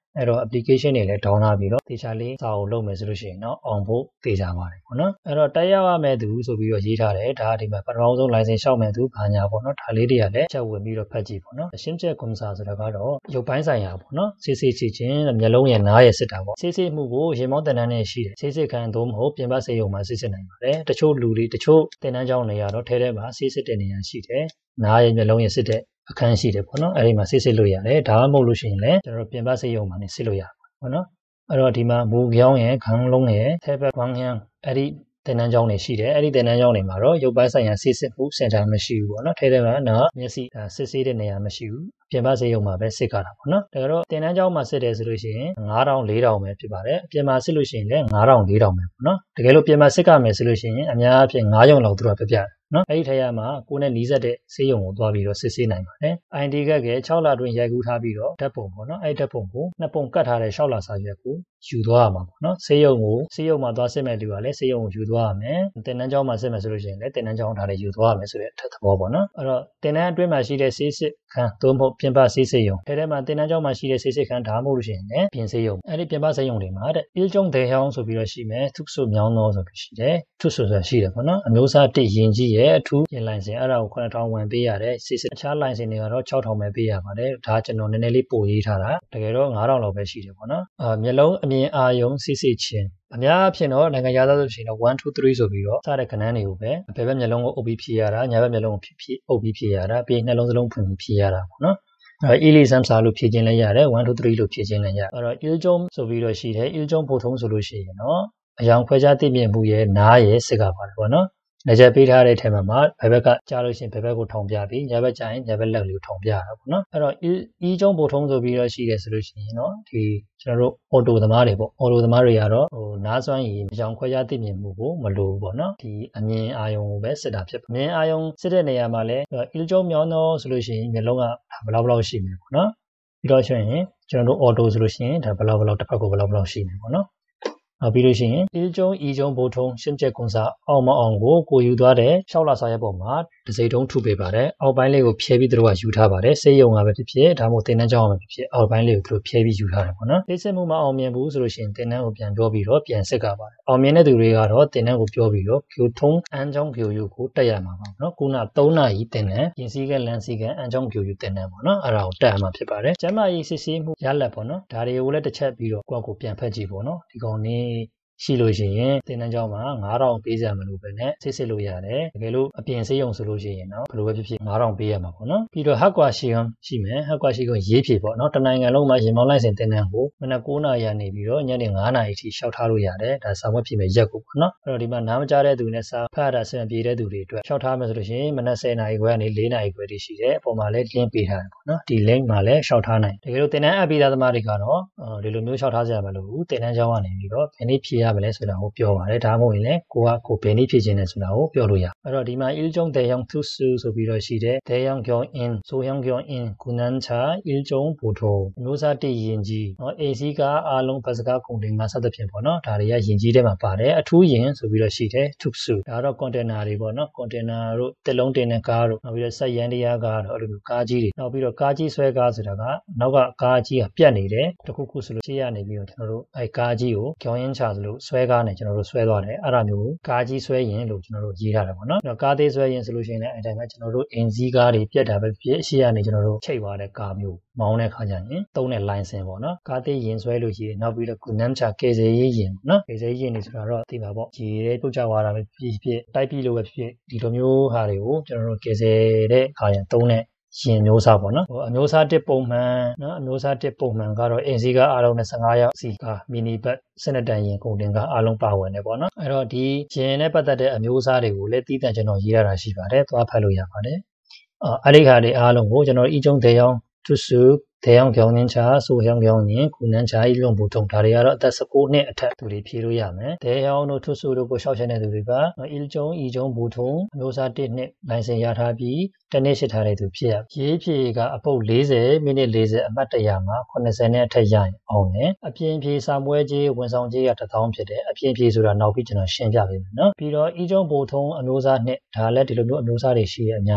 အဲ့တော့ application တွေလည်း download ပြီးတော့တေချာလေးစာအုပ်လုပ်မယ်ဆိုလို့ရှိရင်တော့အောင်ဖို့တေချာပါတယ်ပေါ့နော်အဲ့တော့တက်ရောက်ရမယ့်သူဆိုပြီးတော့ရေးထားတယ်ဒါဒီမှာပထမဆုံး license လျှောက်မယ်သူဘာညာပေါ့နော်ဒါလေးတွေကလည်းချက်ဝင်ပြီးတော့ဖတ်ကြည့်ပေါ့နော်ရှင်းချက်ကွန်ဆာဆိုတာကတော့ရုပ်ပိုင်းဆိုင်ရာပေါ့နော်စစ်စစ်ချချင်းမျက်လုံးရဲ့နားရဲ့စစ်တာပေါ့စစ်စစ်မှုကိုရေမောင်းတင်တန်းနဲ့ရှိတယ်စစ်စစ်ခံသို့မဟုတ်ပြင်ပစေယုံမှာစစ်စစ်နိုင်ပါတယ်တချို့လူတွေတချို့တင်တန်းကြောင်းတွေကတော့ထဲထဲမှာစစ်စစ်တဲ့နေရာရှိတယ်နားရဲ့မျက်လုံးရဲ့စစ်တဲ့အခန်းရှိတယ်ပေါ့နော်အဲ့ဒီမှာစစ်လို့ရတယ်ဒါမှမဟုတ်လို့ရှိရင်လည်းကျွန်တော်ပြင်ပစေယုံမှာနေစစ်လို့ရပေါ့နော်အဲ့တော့ဒီမှာမူကြောင်းရဲ့ခေါင်းလုံးရဲ့ထဲဘက်ကွမ်းဟန်းအဲ့ဒီတင်တန်းကြောင်းတွေရှိတယ်အဲ့ဒီတင်တန်းကြောင်းတွေမှာတော့ရုပ်ပိုင်းဆိုင်ရာစစ်မှုစင်တာမရှိဘူးပေါ့နော်ထဲထဲမှာတော့မျက်စိစစ်ဆေးတဲ့နေရာမရှိဘူးပြင်ပစေယုံမှာပဲစစ်ကြတာပေါ့နော်ဒါကြတော့တင်တန်းကြောင်းမှာစစ်တယ်ဆိုလို့ရှိရင်9000 4000ပဲဖြစ်ပါတယ်အပြင်မှာစစ်လို့ရှိရင်လည်း9000 4000ပဲပေါ့နော်တကယ်လို့ပြင်မှာစစ်ကြမယ်ဆိုလို့ရှိရင်အများအပြား9ရုံလောက်သူတို့ပြပြတယ်နော်အဲ့ဒီထက်ရမှာကိုယ်နဲ့နီးစပ်တဲ့စေယုံကိုသွားပြီးတော့စစ်ဆေးနိုင်ပါတယ် ID က6လအတွင်းရိုက်ကူးထားပြီးတော့ဓာတ်ပုံပေါ့နော်အဲ့ဓာတ်ပုံကိုနှစ်ပုံကတ်ထားတဲ့6လစာရွက်ကိုယူသွားရမှာပေါ့နော်စေယုံမှာသွားစစ်မဲ့လူကလည်းစေယုံကိုယူသွားရမယ်တင်တန်းကျောင်းမှာစစ်မယ်ဆိုလို့ရှိရင်လည်းတင်တန်းကျောင်းထားတဲ့ယူသွားရမယ်ဆိုတဲ့သဘောပေါ့နော်အဲ့တော့တင်တန်းအတွင်းမှာရှိတဲ့စေးစစ်ခံသို့မဟုတ်ပြင်ပစေးစစ်ယုံထဲထဲမှာတင်တန်းကျောင်းမှာရှိတဲ့စေးစစ်ခံဒါမှမဟုတ်လို့ရှိရင်လည်းပြင်စေးယုံအဲ့ဒီပြင်ပစေးယုံတွေမှာတဲ့一种대형ဆိုပြီးတော့ရှိမယ်ထုဆုမြောင်းသောဆိုပြီးရှိတယ်ထုဆုဆိုတာရှိတယ်ပေါ့နော်အမျိုးအစားတစ်ရင်ကြီးရဲ့အထူးရင်လိုင်စင်အဲ့ဒါကို9000ဝယ်ပေးရတယ်စေးစစ်အခြားလိုင်စင်တွေကတော့6000ပဲပေးရပါတယ်ဒါကျွန်တော်နည်းနည်းလေးပို့ရေးထားတာတကယ်တော့9000လောက်ပဲရှိတယ်ပေါ့နော်မျက်လုံးအမြင်အာရုံစစ်စစ်ချင်းအများအဖြစ်တော့နိုင်ငံခြားသားဆိုရှင်တော့1 2 3ဆိုပြီးတော့စတဲ့ခဏန်းတွေကိုပဲဘယ်ဘက်မျက်လုံးကိုအုပ်ပြီးဖြည့်ရတာညာဘက်မျက်လုံးကိုအုပ်ပြီးဖြည့်ရတာပြီးနှလုံးစလုံးဖွင့်ပြီးဖြည့်ရတာပေါ့နော်Elisam စာလို့ဖြည့်ခြင်းလည်းရတယ်1 2 3လို့ဖြည့်ခြင်းလည်းရအဲ့တော့ iljom ဆိုပြီးတော့ရှိတယ် iljom ပို့ထုံးဆိုလို့ရှိရင်တော့အယောင်ခွဲခြားသိမြင်မှုရဲ့နားရဲ့စစ်ကပါတယ်ပေါ့နော်လက်ချက်ပေးထားတဲ့ထဲမှာဘယ်ဘက်ကကြားလို့ရှိရင်ဘယ်ဘက်ကိုထောင်ပြပြီးညာဘက်ကြားရင်ညာဘက်လက်လေးကိုထောင်ပြရတာပေါ့နော်အဲ့တော့ iljom ပို့ထုံးဆိုပြီးတော့ရှိတယ်ဆိုလို့ရှိရင်တော့ဒီကျွန်တော်တို့ auto သမားတွေပေါ့ auto သမားတွေကတော့နားစွမ်းရည်အယောင်ခွဲခြားသိမြင်မှုကိုမလိုဘူးပေါ့နော်ဒီအမြင်အာရုံကိုပဲစစ်တာဖြစ်အမြင်အာရုံစစ်တဲ့နေရာမှာလည်း iljom မြောင်းတော့ဆိုလို့ရှိရင်မျက်လုံးကဘယ်လောက်ရှိမယ်ပေါ့နော်ပြီးတော့ဆိုရင်ကျွန်တော်တို့ auto ဆိုလို့ရှိရင်ဒါဘယ်လောက်တစ်ဖက်ကိုဘယ်လောက်ရှိမယ်ပေါ့နော်ပြီးလို့ရှိရင်一中ဘိုးထုံးရှင်းချက်ကွန်စာအောင်မအောင်ကိုယူသွားတဲ့6လစာရဲ့ပုံမှာတစ်စိတ်တုံးထုပေးပါတယ်အောက်ပိုင်းလေးကိုဖြဲပြီးသူတို့ကယူထားပါတယ်စေးရုံကပဲဖြစ်ဖြစ်ဒါမှမဟုတ်တင်တန်းကြောင်းကပဲဖြစ်ဖြစ်အောက်ပိုင်းလေးကိုသူတို့ဖြဲပြီးယူထားတယ်ပေါ့နော်စစ်မှုမအောင်မြင်ဘူးဆိုလို့ရှိရင်တင်တန်းကိုပြန်ပြောပြီးတော့ပြန်စစ်ကြပါတယ်အောင်မြင်တဲ့သူတွေကတော့တင်တန်းကိုပြောပြီးတော့ဖြူထုံးအန်းချောင်းဖြူယူကိုတက်ရမှာပါနော်ခုန3နာရီတင်တန်းပြင်စည်းကလန်စည်းကအန်းချောင်းဖြူယူတင်တန်းပေါ့နော်အဲ့ဒါကိုတက်ရမှာဖြစ်ပါတယ်ကျမကြီးစစ်ဆေးမှုရလက်ပေါ့နော်ဒါတွေကိုလည်းတစ်ချက်ပြီးတော့ကိုပြန်ဖက်ကြည့်ပေါ့နော်ဒီကောင်နေရှိလို့ရှိရင်တင်တန်းကျောင်းမှာ9000ပေးစရာမလိုပဲနဲ့စစ်လို့ရတယ်တကယ်လို့အပြင်စေးရုံဆိုလို့ရှိရင်တော့ဘယ်လိုပဲဖြစ်ဖြစ်9000ပေးရမှာပေါ့နော်ပြီးတော့ဟက်ကွာရှိမယ်ဟက်ကွာရှိကရေးဖြေပေါ့နော်တနိုင်ငံလုံးမှာရေမောင်းလိုက်စဉ်တင်တန်းကိုမနက်9နာရီကနေပြီးတော့ညနေ9နာရီထိရှောက်ထားလို့ရတယ်ဒါစာမွက်ဖြေမယ်ရက်ကိုပေါ့နော်အဲ့တော့ဒီမှာနားမကြားတဲ့သူနဲ့စာဖတ်ရတာဆင်ပြေတဲ့သူတွေအတွက်ရှောက်ထားမယ်ဆိုလို့ရှိရင်မနက်10နာရီခွဲကနေ4နာရီခွဲထိရှိတယ်အပေါ်မှာလည်း link ပေးထားတယ်ပေါ့နော်ဒီ link မှာလည်းရှောက်ထားနိုင်တကယ်လို့တင်တန်းအပ်ပြီးသားသမားတွေကတော့ဒီလိုမျိုးရှောက်ထားကြရမလို့တင်တန်းကျောင်းကနေပြီးတော့ဘယ်နည်းဖြေရမလဲဆိုတာကိုပြောပါတယ်ဒါမှမဟုတ်ရင်လည်းကိုဘယ်နည်းဖြည့်ခြင်းလဲဆိုတာကိုပြောလို့ရအဲ့တော့ဒီမှာ iljong daeyang thusu ဆိုပြီးတော့ရှိတယ် daeyang gyeong-in sohyang gyeong-in gunancha iljong bodho မျိုးစားတိရင်ကြီးเนาะ AC ကအားလုံးပတ်စကားကုန်တင်မှာစသဖြင့်ပေါ့နော်ဒါတွေကရင်ကြီးထဲမှာပါတယ်အထူးရင်ဆိုပြီးတော့ရှိတယ် thusu ဒါတော့ container တွေပေါ့နော် container တို့တစ်လုံးတင်တဲ့ကားတို့နောက်ပြီးတော့စက်ရန်တရားကားတို့အဲ့လိုမျိုးကားကြီးတွေနောက်ပြီးတော့ကားကြီးဆွဲကားဆိုတာကနောက်ကကားကြီးကပြတ်နေတယ်တခုခုဆိုလို့ရှေ့ရနေပြီးတော့ကျွန်တော်တို့အဲ့ကားကြီးကို gyeong-in cha ဆိုလို့ဆွဲကားနဲ့ကျွန်တော်တို့ဆွဲသွားတယ်အဲ့ဒါမျိုးကားကြီးဆွဲရင်လို့ကျွန်တော်တို့ရေးထားတယ်ပေါ့နော်ကားသေးဆွဲရင်ဆိုလို့ရှိရင်လည်းအဲ့တိုင်းပဲကျွန်တော်တို့အင်စီးကားတွေပြတ်တာပဲဖြစ်အရှိရနေကျွန်တော်တို့ချိတ်သွားတဲ့ကားမျိုးမောင်းတဲ့ခါကျရင်သုံးတဲ့ license ပေါ့နော်ကားသေးရင်ဆွဲလို့ရှိရင်နောက်ပြီးတော့ gunamcha ကေစေရေးရင်ပေါ့နော်ကေစေရေးနေဆိုတာတော့သိပါပေါ့ကြီးရဲပုတ်ကြသွားတာပဲဖြစ်တိုက်ပြီးလို့ပဲဖြစ်ဒီလိုမျိုးဟာတွေကိုကျွန်တော်တို့ကေစေတဲ့ခါရင်သုံးတဲ့ရင်မျိုးစားပေါ့နော်အမျိုးစားတစ်ပုံမှန်နော်အမျိုးစားတစ်ပုံမှန်ကတော့အင်စီကအားလုံးနဲ့15ရောက်စီကမီနီဘတ်12တန်ရင်ကုန်တင်ကအားလုံးပါဝင်တယ်ပေါ့နော်အဲ့တော့ဒီရင်နဲ့ပတ်သက်တဲ့အမျိုးစားတွေကိုလည်းတီးတန့်ကျွန်တော်ရေးရတာရှိပါတယ်သွားဖတ်လို့ရပါတယ်အဲ့ဒီခါတွေအားလုံးကိုကျွန်တော်အကျုံး대형 투수 대형 경인차 소형 경인 군난차 일용 보통ဒါတွေကတော့အသက်19နှစ်အထက်သူတွေဖြေလို့ရမယ်대형တို့ 투수တို့ကိုရှောက်ချင်တဲ့သူတွေက1종 2종 보통အမျိုးစား1နှစ်လိုင်စင်ရထားပြီးတစ်နှစ်ရှိထားတဲ့သူဖြစ်ရရေးဖြေကအပုတ်40မိနစ်40အမှတ်100မှာ80နဲ့အထက်ရရင်အောင်တယ်အပြင်ဖြေစာမွဲကြီးဝန်ဆောင်ကြီးက1000ဖြစ်တယ်အပြင်ဖြေဆိုတာနောက်ပြီးကျွန်တော်ရှင်းပြပေးမယ်နော်ပြီးတော့1종 보통အမျိုးစား2ဒါလည်းဒီလိုမျိုးအမျိုးစားတွေရှိရအများကြီး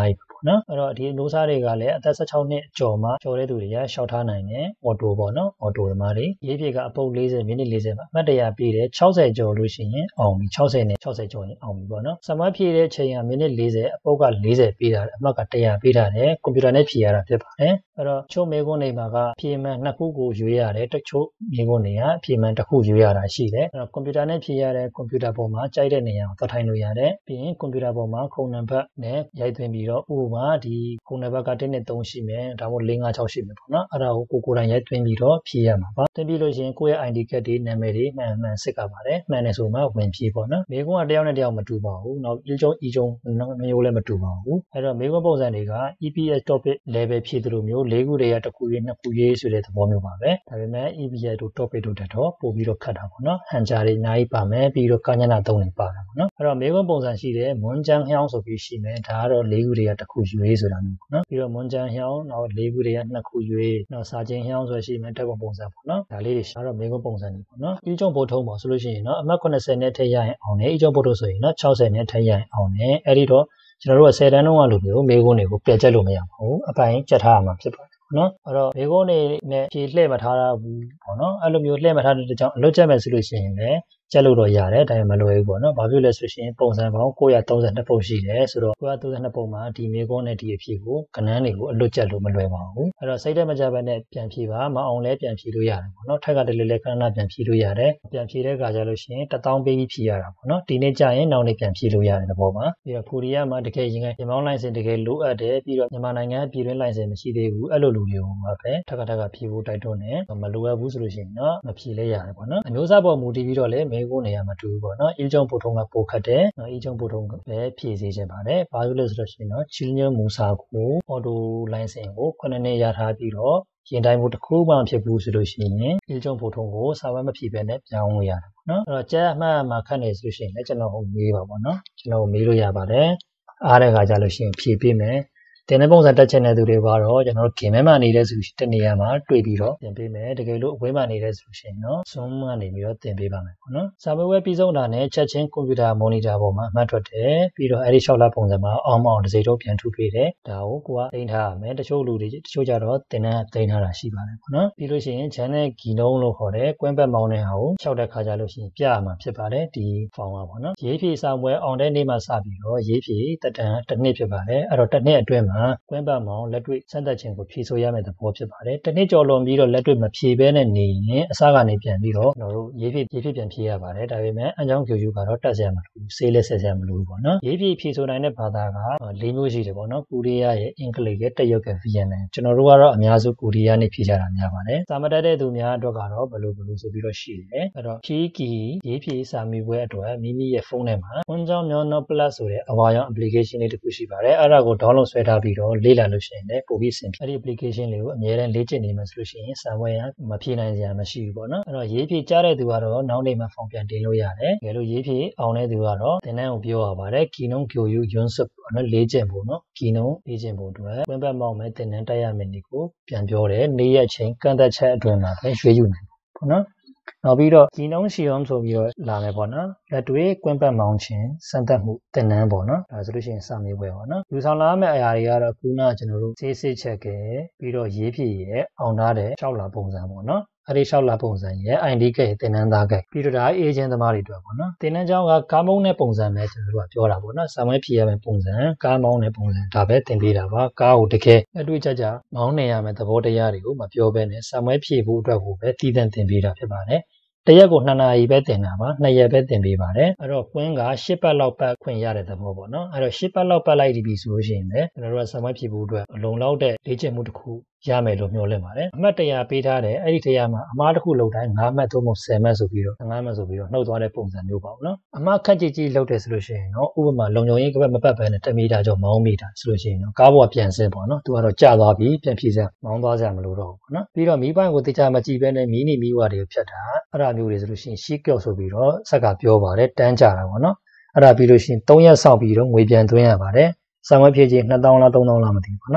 နော်အဲ့တော့ဒီနိုးစားတွေကလည်းအသက်16နှစ်ကျော်မှကျော်တဲ့သူတွေကရှောက်ထားနိုင်တယ်အော်တိုပေါ့နော်အော်တိုသမားတွေရေးပြေကအပုတ်40မိနစ်40မှာအမှတ်တရပြည့်တယ်60ကျော်လို့ရှိရင်အောင်ပြီ60နဲ့60ကျော်ရင်အောင်ပြီပေါ့နော်စမတ်ဖြည့်တဲ့ချိန်ကမိနစ်40အပုတ်က40ပေးတာအမှတ်က100ပေးတာတယ်ကွန်ပျူတာနဲ့ဖြည့်ရတာဖြစ်ပါတယ်အဲ့တော့ချို့မေကွန်းတွေမှာကဖြည့်မှန်2ခုကိုရွေးရတယ်တချို့မေကွန်းတွေကဖြည့်မှန်1ခုရွေးရတာရှိတယ်အဲ့တော့ကွန်ပျူတာနဲ့ဖြည့်ရတဲ့ကွန်ပျူတာပေါ်မှာကြိုက်တဲ့နေရာကိုသွားထိုင်လို့ရတယ်ပြီးရင်ကွန်ပျူတာပေါ်မှာခုံနံပါတ်နဲ့ရိုက်သွင်းပြီးတော့ဥပမာဒီခုံနံပါတ်က1နဲ့3ရှိမယ်ဒါမှမဟုတ်4 5 6ရှိမယ်ပေါ့နော်အဲ့ဒါကိုကိုယ်တိုင်ရိုက်သွင်းပြီးတော့ဖြည့်ရမှာပါသွင်းပြီးလို့ရှိရင်ကိုယ့်ရဲ့ ID card တွေနာမည်တွေမှန်စစ်ကပါတယ်မှန်တယ်ဆိုမှဝင်ဖြည့်ပေါ့နော်မေကွန်းကတယောက်နဲ့တယောက်မတူပါဘူးနောက်အကျုံမျိုးလည်းမတူပါဘူးအဲ့တော့မေကွန်းပုံစံတွေက EPS topic level ဖြည့်သလိုမျိုး၄ခုတည်းကတစ်ခုရေးနှစ်ခုရေးဆိုတဲ့သဘောမျိုးပါပဲဒါပေမဲ့ EPS တို့ topic တို့တက်တော့ပို့ပြီးတော့ခတ်တာပေါ့နော်ဟန်ဂျာတွေအများကြီးပါမယ်ပြီးတော့ကညနာ3တွေပါတာပေါ့နော်အဲ့တော့မေကွန်းပုံစံရှိတယ်မွန်ချန်းဟျောင်းဆိုပြီးရှိမယ်ဒါကတော့၄ခုတည်းကတစ်ခုရွေးဆိုတာမျိုးပေါ့နော်ပြီးတော့မွန်ချန်းဟျောင်းနောက်၄ခုတည်းက2ခုရွေးနောက်စာချင်းဟျောင်းဆိုရှိမယ်တက်ပုံစံပေါ့နော်ဒါလေးတွေရှာတော့မေကွန်းပုံစံတွေပေါ့နော်အကျုံဘုတ်ထုံးပေါ့ဆိုလို့ရှိရင်နော်အမှတ်80နဲ့ထည့်ရရင်အောင်တယ်အကျုံဘုတ်ထုံးဆိုရင်နော်60နဲ့ထည့်ရရင်အောင်တယ်အဲ့ဒီတော့ကျွန်တော်တို့က10တန်းတုန်းကလိုမျိုးမေကွန်းတွေကိုပြတ်ကျက်လို့မရပါဘူးအပိုင်းကျက်ထားရမှာဖြစ်ပါတယ်နော်အဲ့တော့မေကွန်းတွေနဲ့ဖြည့်လှည့်မထားဘူးပေါ့နော်အဲ့လိုမျိုးလှည့်မထားတဲ့ကြောင့်အလွတ်ကျက်မယ်ဆိုလို့ရှိရင်လည်းကျက်လို့တော့ရတယ်ဒါပေမဲ့မလွယ်ဘူးပေါ့နော်ဘာဖြစ်လဲဆိုရှင်ပုံစံပေါင်း932ပုံရှိတယ်ဆိုတော့932ပုံမှာဒီမေကွန်းနဲ့ဒီအဖြည့်ကိုကဏ္ဍတွေကိုအလွတ်ကျက်လို့မလွယ်ပါဘူးအဲ့တော့စိတ်ထဲမကြဘဲနဲ့ပြန်ဖြည့်ပါမအောင်လဲပြန်ဖြည့်လို့ရတယ်ပေါ့နော်ထက်ကတလေလဲခဏပြန်ဖြည့်လို့ရတယ်ပြန်ဖြည့်တဲ့အခါကျလို့ရှိရင်1000ပေးပြီးဖြည့်ရတာပေါ့နော်ဒီနေ့ကြာရင်နောက်နေ့ပြန်ဖြည့်လို့ရတယ်တဘောပါပြီးတော့ဖိုရီးယားမှာတကယ်ရင်ကမောင်းလိုင်းစင်တကယ်လိုအပ်တယ်ပြီးတော့မြန်မာနိုင်ငံပြည်တွင်းလိုင်းစင်မရှိသေးဘူးအဲ့လိုလူတွေကိုမှပဲထက်ကဖြည့်ဖို့တိုက်တွန်းတယ်မလိုအပ်ဘူးဆိုလို့ရှိရင်တော့မဖြည့်လဲရတယ်ပေါ့နော်အမျိုးအစားပေါ်မူတည်ပြီးတော့လည်းမေကွန်းနေရာမတူဘူးပေါ့နော်အီကျုံပိုထုံးကပိုခတ်တယ်နော်အီကျုံပိုထုံးပဲဖြည့်စေချင်ပါတယ်ဘာလို့လဲဆိုတော့ရှင်နော်ချီလျံမူစာကိုအော်တိုလိုင်းစင်ကို9နှစ်ရထားပြီးတော့ရင်တိုင်းမှုတစ်ခုမှဖြစ်ဘူးဆိုလို့ရှိရင်အီကျုံပိုထုံးကိုစာဝတ်မဖြည့်ပဲနဲ့ပြောင်းလို့ရတယ်ပေါ့နော်အဲ့တော့ကျက်အမှတ်မှာခတ်နေဆိုလို့ရှိရင်လည်းကျွန်တော်ဟိုမေးပါပေါ့နော်ကျွန်တော်မေးလို့ရပါတယ်အားတဲ့ခါကြလို့ရှိရင်ဖြည့်ပေးမယ်တင်တဲ့ပုံစံတက်ချင်တဲ့သူတွေကတော့ကျွန်တော်တို့ဂိမ်းမဲမှာနေတဲ့ဆိုတနေရာမှာတွေ့ပြီးတော့တင်ပေးမယ်တကယ်လို့အဝေးမှာနေတဲ့ဆိုရှင်နော် Zoom ကနေပြီးတော့တင်ပေးပါမယ်ပေါ့နော်စာမေးပွဲပြီးဆုံးတာနဲ့ချက်ချင်းကွန်ပျူတာမော်နီတာပေါ်မှာအမှတ်ထွက်တယ်ပြီးတော့အဲ့ဒီ6လပုံစံမှာအောင်တစ်စိတ်တော့ပြန်ထုတ်ပေးတယ်ဒါကိုကိုကတင်ထားရမယ်တချို့လူတွေတချို့ကြတော့တင်တဲ့တင်ထားတာရှိပါတယ်ပေါ့နော်ပြီးလို့ရှိရင် channel ဂီနှုံးလို့ခေါ်တယ်ကွင်းဘက်မောင်းတဲ့ဟာကို6တဲ့ခါကြလို့ရှိရင်ပြရမှာဖြစ်ပါတယ်ဒီ form ကပေါ့နော်ရေးဖြည့်စာပွဲအောင်တဲ့နေ့မှာစပြီးတော့ရေးဖြည့်တက်တန်းတစ်နှစ်ဖြစ်ပါတယ်အဲ့တော့တစ်နှစ်အတွင်းမှာကွင်းဘက်မောင်းလက်တွေ့စမ်းသပ်ခြင်းကိုဖြည့်ဆို့ရမယ့်သဘောဖြစ်ပါတယ်တစ်နှစ်ကျော်လွန်ပြီးတော့လက်တွေ့မဖြည့်ဘဲနဲ့နေရင်အစကနေပြန်ပြီးတော့ကျွန်တော်တို့ရေးဖြည့်ပြန်ဖြည့်ရပါတယ်ဒါပေမဲ့အကြောင်းကျူကတော့တက်စရာမလိုဘူးဆေးလက်ဆက်စရာမလိုဘူးပေါ့နော်ရေးဖြည့်ဆိုနိုင်တဲ့ဘာသာက၄မျိုးရှိတယ်ပေါ့နော်ကိုရီးယားရဲ့အင်္ဂလိပ်ရဲ့တရုတ်ရဲ့ဗီယက်နမ်ကျွန်တော်တို့ကတော့အများစုကိုရီးယားနဲ့ဖြည့်ကြတာများပါတယ်စာမတတ်တဲ့သူများအတွက်ကတော့ဘယ်လိုဆိုပြီးတော့ရှိတယ်အဲ့တော့ဖြည့်ကီရေးဖြည့်စာမေးပွဲအတွက်မိမိရဲ့ဖုန်းထဲမှာဝန်ကြောင့်မျိုး Not Plus ဆိုတဲ့အဝါရောင် application လေးတစ်ခုရှိပါတယ်အဲ့ဒါကို download ဆွဲထားပြီးတော့လေ့လာလို့ရှိရင်လည်းပိုပြီးဆင်ပြေအဲ့ဒီ application လေးကိုအများအားလေ့ကျင့်နေမှဆိုလို့ရှိရင်စာပွဲရမဖြည့်နိုင်စရာမရှိဘူးပေါ့နော်အဲ့တော့ရေးဖြည့်ကြားတဲ့သူကတော့နောက်နေ့မှဖုန်းပြန်တင်လို့ရတယ်တကယ်လို့ရေးဖြည့်အောင်တဲ့သူကတော့သင်တန်းကိုပြောရပါတယ်ကီနုံဂိုယူယွန်းစပ်ပေါ့နော်လေ့ကျင့်ဖို့နော်ကီနုံလေ့ကျင့်ဖို့အတွက်ဝင်းဘက်မောက်မဲ့သင်တန်းတက်ရမယ့်နေ့ကိုပြန်ပြောတယ်နေ့ရက်ချင်းကန့်သက်ချက်အတွင်းမှာပဲရွေးယူနိုင်ပေါ့နော်နောက်ပြီးတော့ဒီနှုံးရှီအောင်ဆိုပြီးတော့လာမယ်ပေါ့နော်လက်တွေ့ကွင်းပတ်မောင်းခြင်းစမ်းသပ်မှုသင်တန်းပေါ့နော်ဒါဆိုလို့ရှိရင်စာမေးပွဲပေါ့နော်ယူဆောင်လာမယ့်အရာတွေကတော့ခုနကကျွန်တော်တို့စေးစစ်ချက်ကပြီးတော့ရေးဖြည့်ရဲအောင်ထားတဲ့6လပုံစံပေါ့နော်အဲ့ဒီ6လပုံစံရဲ့ ID ကသင်တန်းသားကပြီးတော့ဒါအေဂျင့်သမားတွေအတွက်ပေါ့နော်သင်တန်းကျောင်းကကားမုန်းတဲ့ပုံစံပဲကျွန်တော်တို့ကပြောတာပေါ့နော်စာမေးဖြည့်ရမယ့်ပုံစံကားမောင်းတဲ့ပုံစံဒါပဲသင်ပေးတာပါကားကိုတကယ်အတွေ့အကြမောင်းနေရမယ့်သဘောတရားတွေကိုမပြောဘဲနဲ့စာမေးဖြည့်ဖို့အတွက်ကိုပဲတည်တံ့သင်ပေးတာဖြစ်ပါတယ်တရက်ကို2နာရီပဲတင်တာပါ2ရက်ပဲတင်ပေးပါတယ်အဲ့တော့ကွင်းက10ပတ်လောက်ပတ်ခွင့်ရတဲ့သဘောပေါ့နော်အဲ့တော့10ပတ်လောက်ပတ်လိုက်ပြီဆိုလို့ရှိရင်လည်းကျွန်တော်တို့ကစာမေးဖြည့်ဖို့အတွက်အလုံလောက်တဲ့လေ့ကျင့်မှုတစ်ခုရမယ်လို့မျှော်လင့်ပါတယ်အမှတ်100ပေးထားတယ်အဲ့ဒီ100မှာအမှားတစ်ခုလုပ်တိုင်း9မှတ်သို့မဟုတ်10မှတ်ဆိုပြီးတော့15မှတ်ဆိုပြီးတော့နှုတ်သွားတဲ့ပုံစံမျိုးပါပေါ့နော်အမှားခက်ကြီးလုပ်တယ်ဆိုလို့ရှိရင်တော့ဥပမာလုံုံရေးကပတ်မပတ်ပဲနဲ့1မီတာကျော်မောင်းမိတာဆိုလို့ရှိရင်တော့ကားပေါ်ပြန်ဆင်းပေါ့နော်သူကတော့ကျသွားပြီပြန်ဖြည့်စရာမောင်းသွားစရာမလိုတော့ဘူးပေါ့နော်ပြီးတော့မီးပိုင်းကိုတေချာမကြည့်ပဲနဲ့မီးဝါတွေကိုဖြတ်တာအဲ့ဒါမျိုးတွေဆိုလို့ရှိရင်ရှီးကြော့ဆိုပြီးတော့ဆက်ကပြောပါတယ်တန်းကြတာပေါ့နော်အဲ့ဒါပြီးလို့ရှိရင်3ရက်ဆောက်ပြီးတော့ငွေပြန်သွင်းရပါတယ်စာမေးဖြည့်ခြင်း2000လား3000လားမသိဘူးပေါ့နော်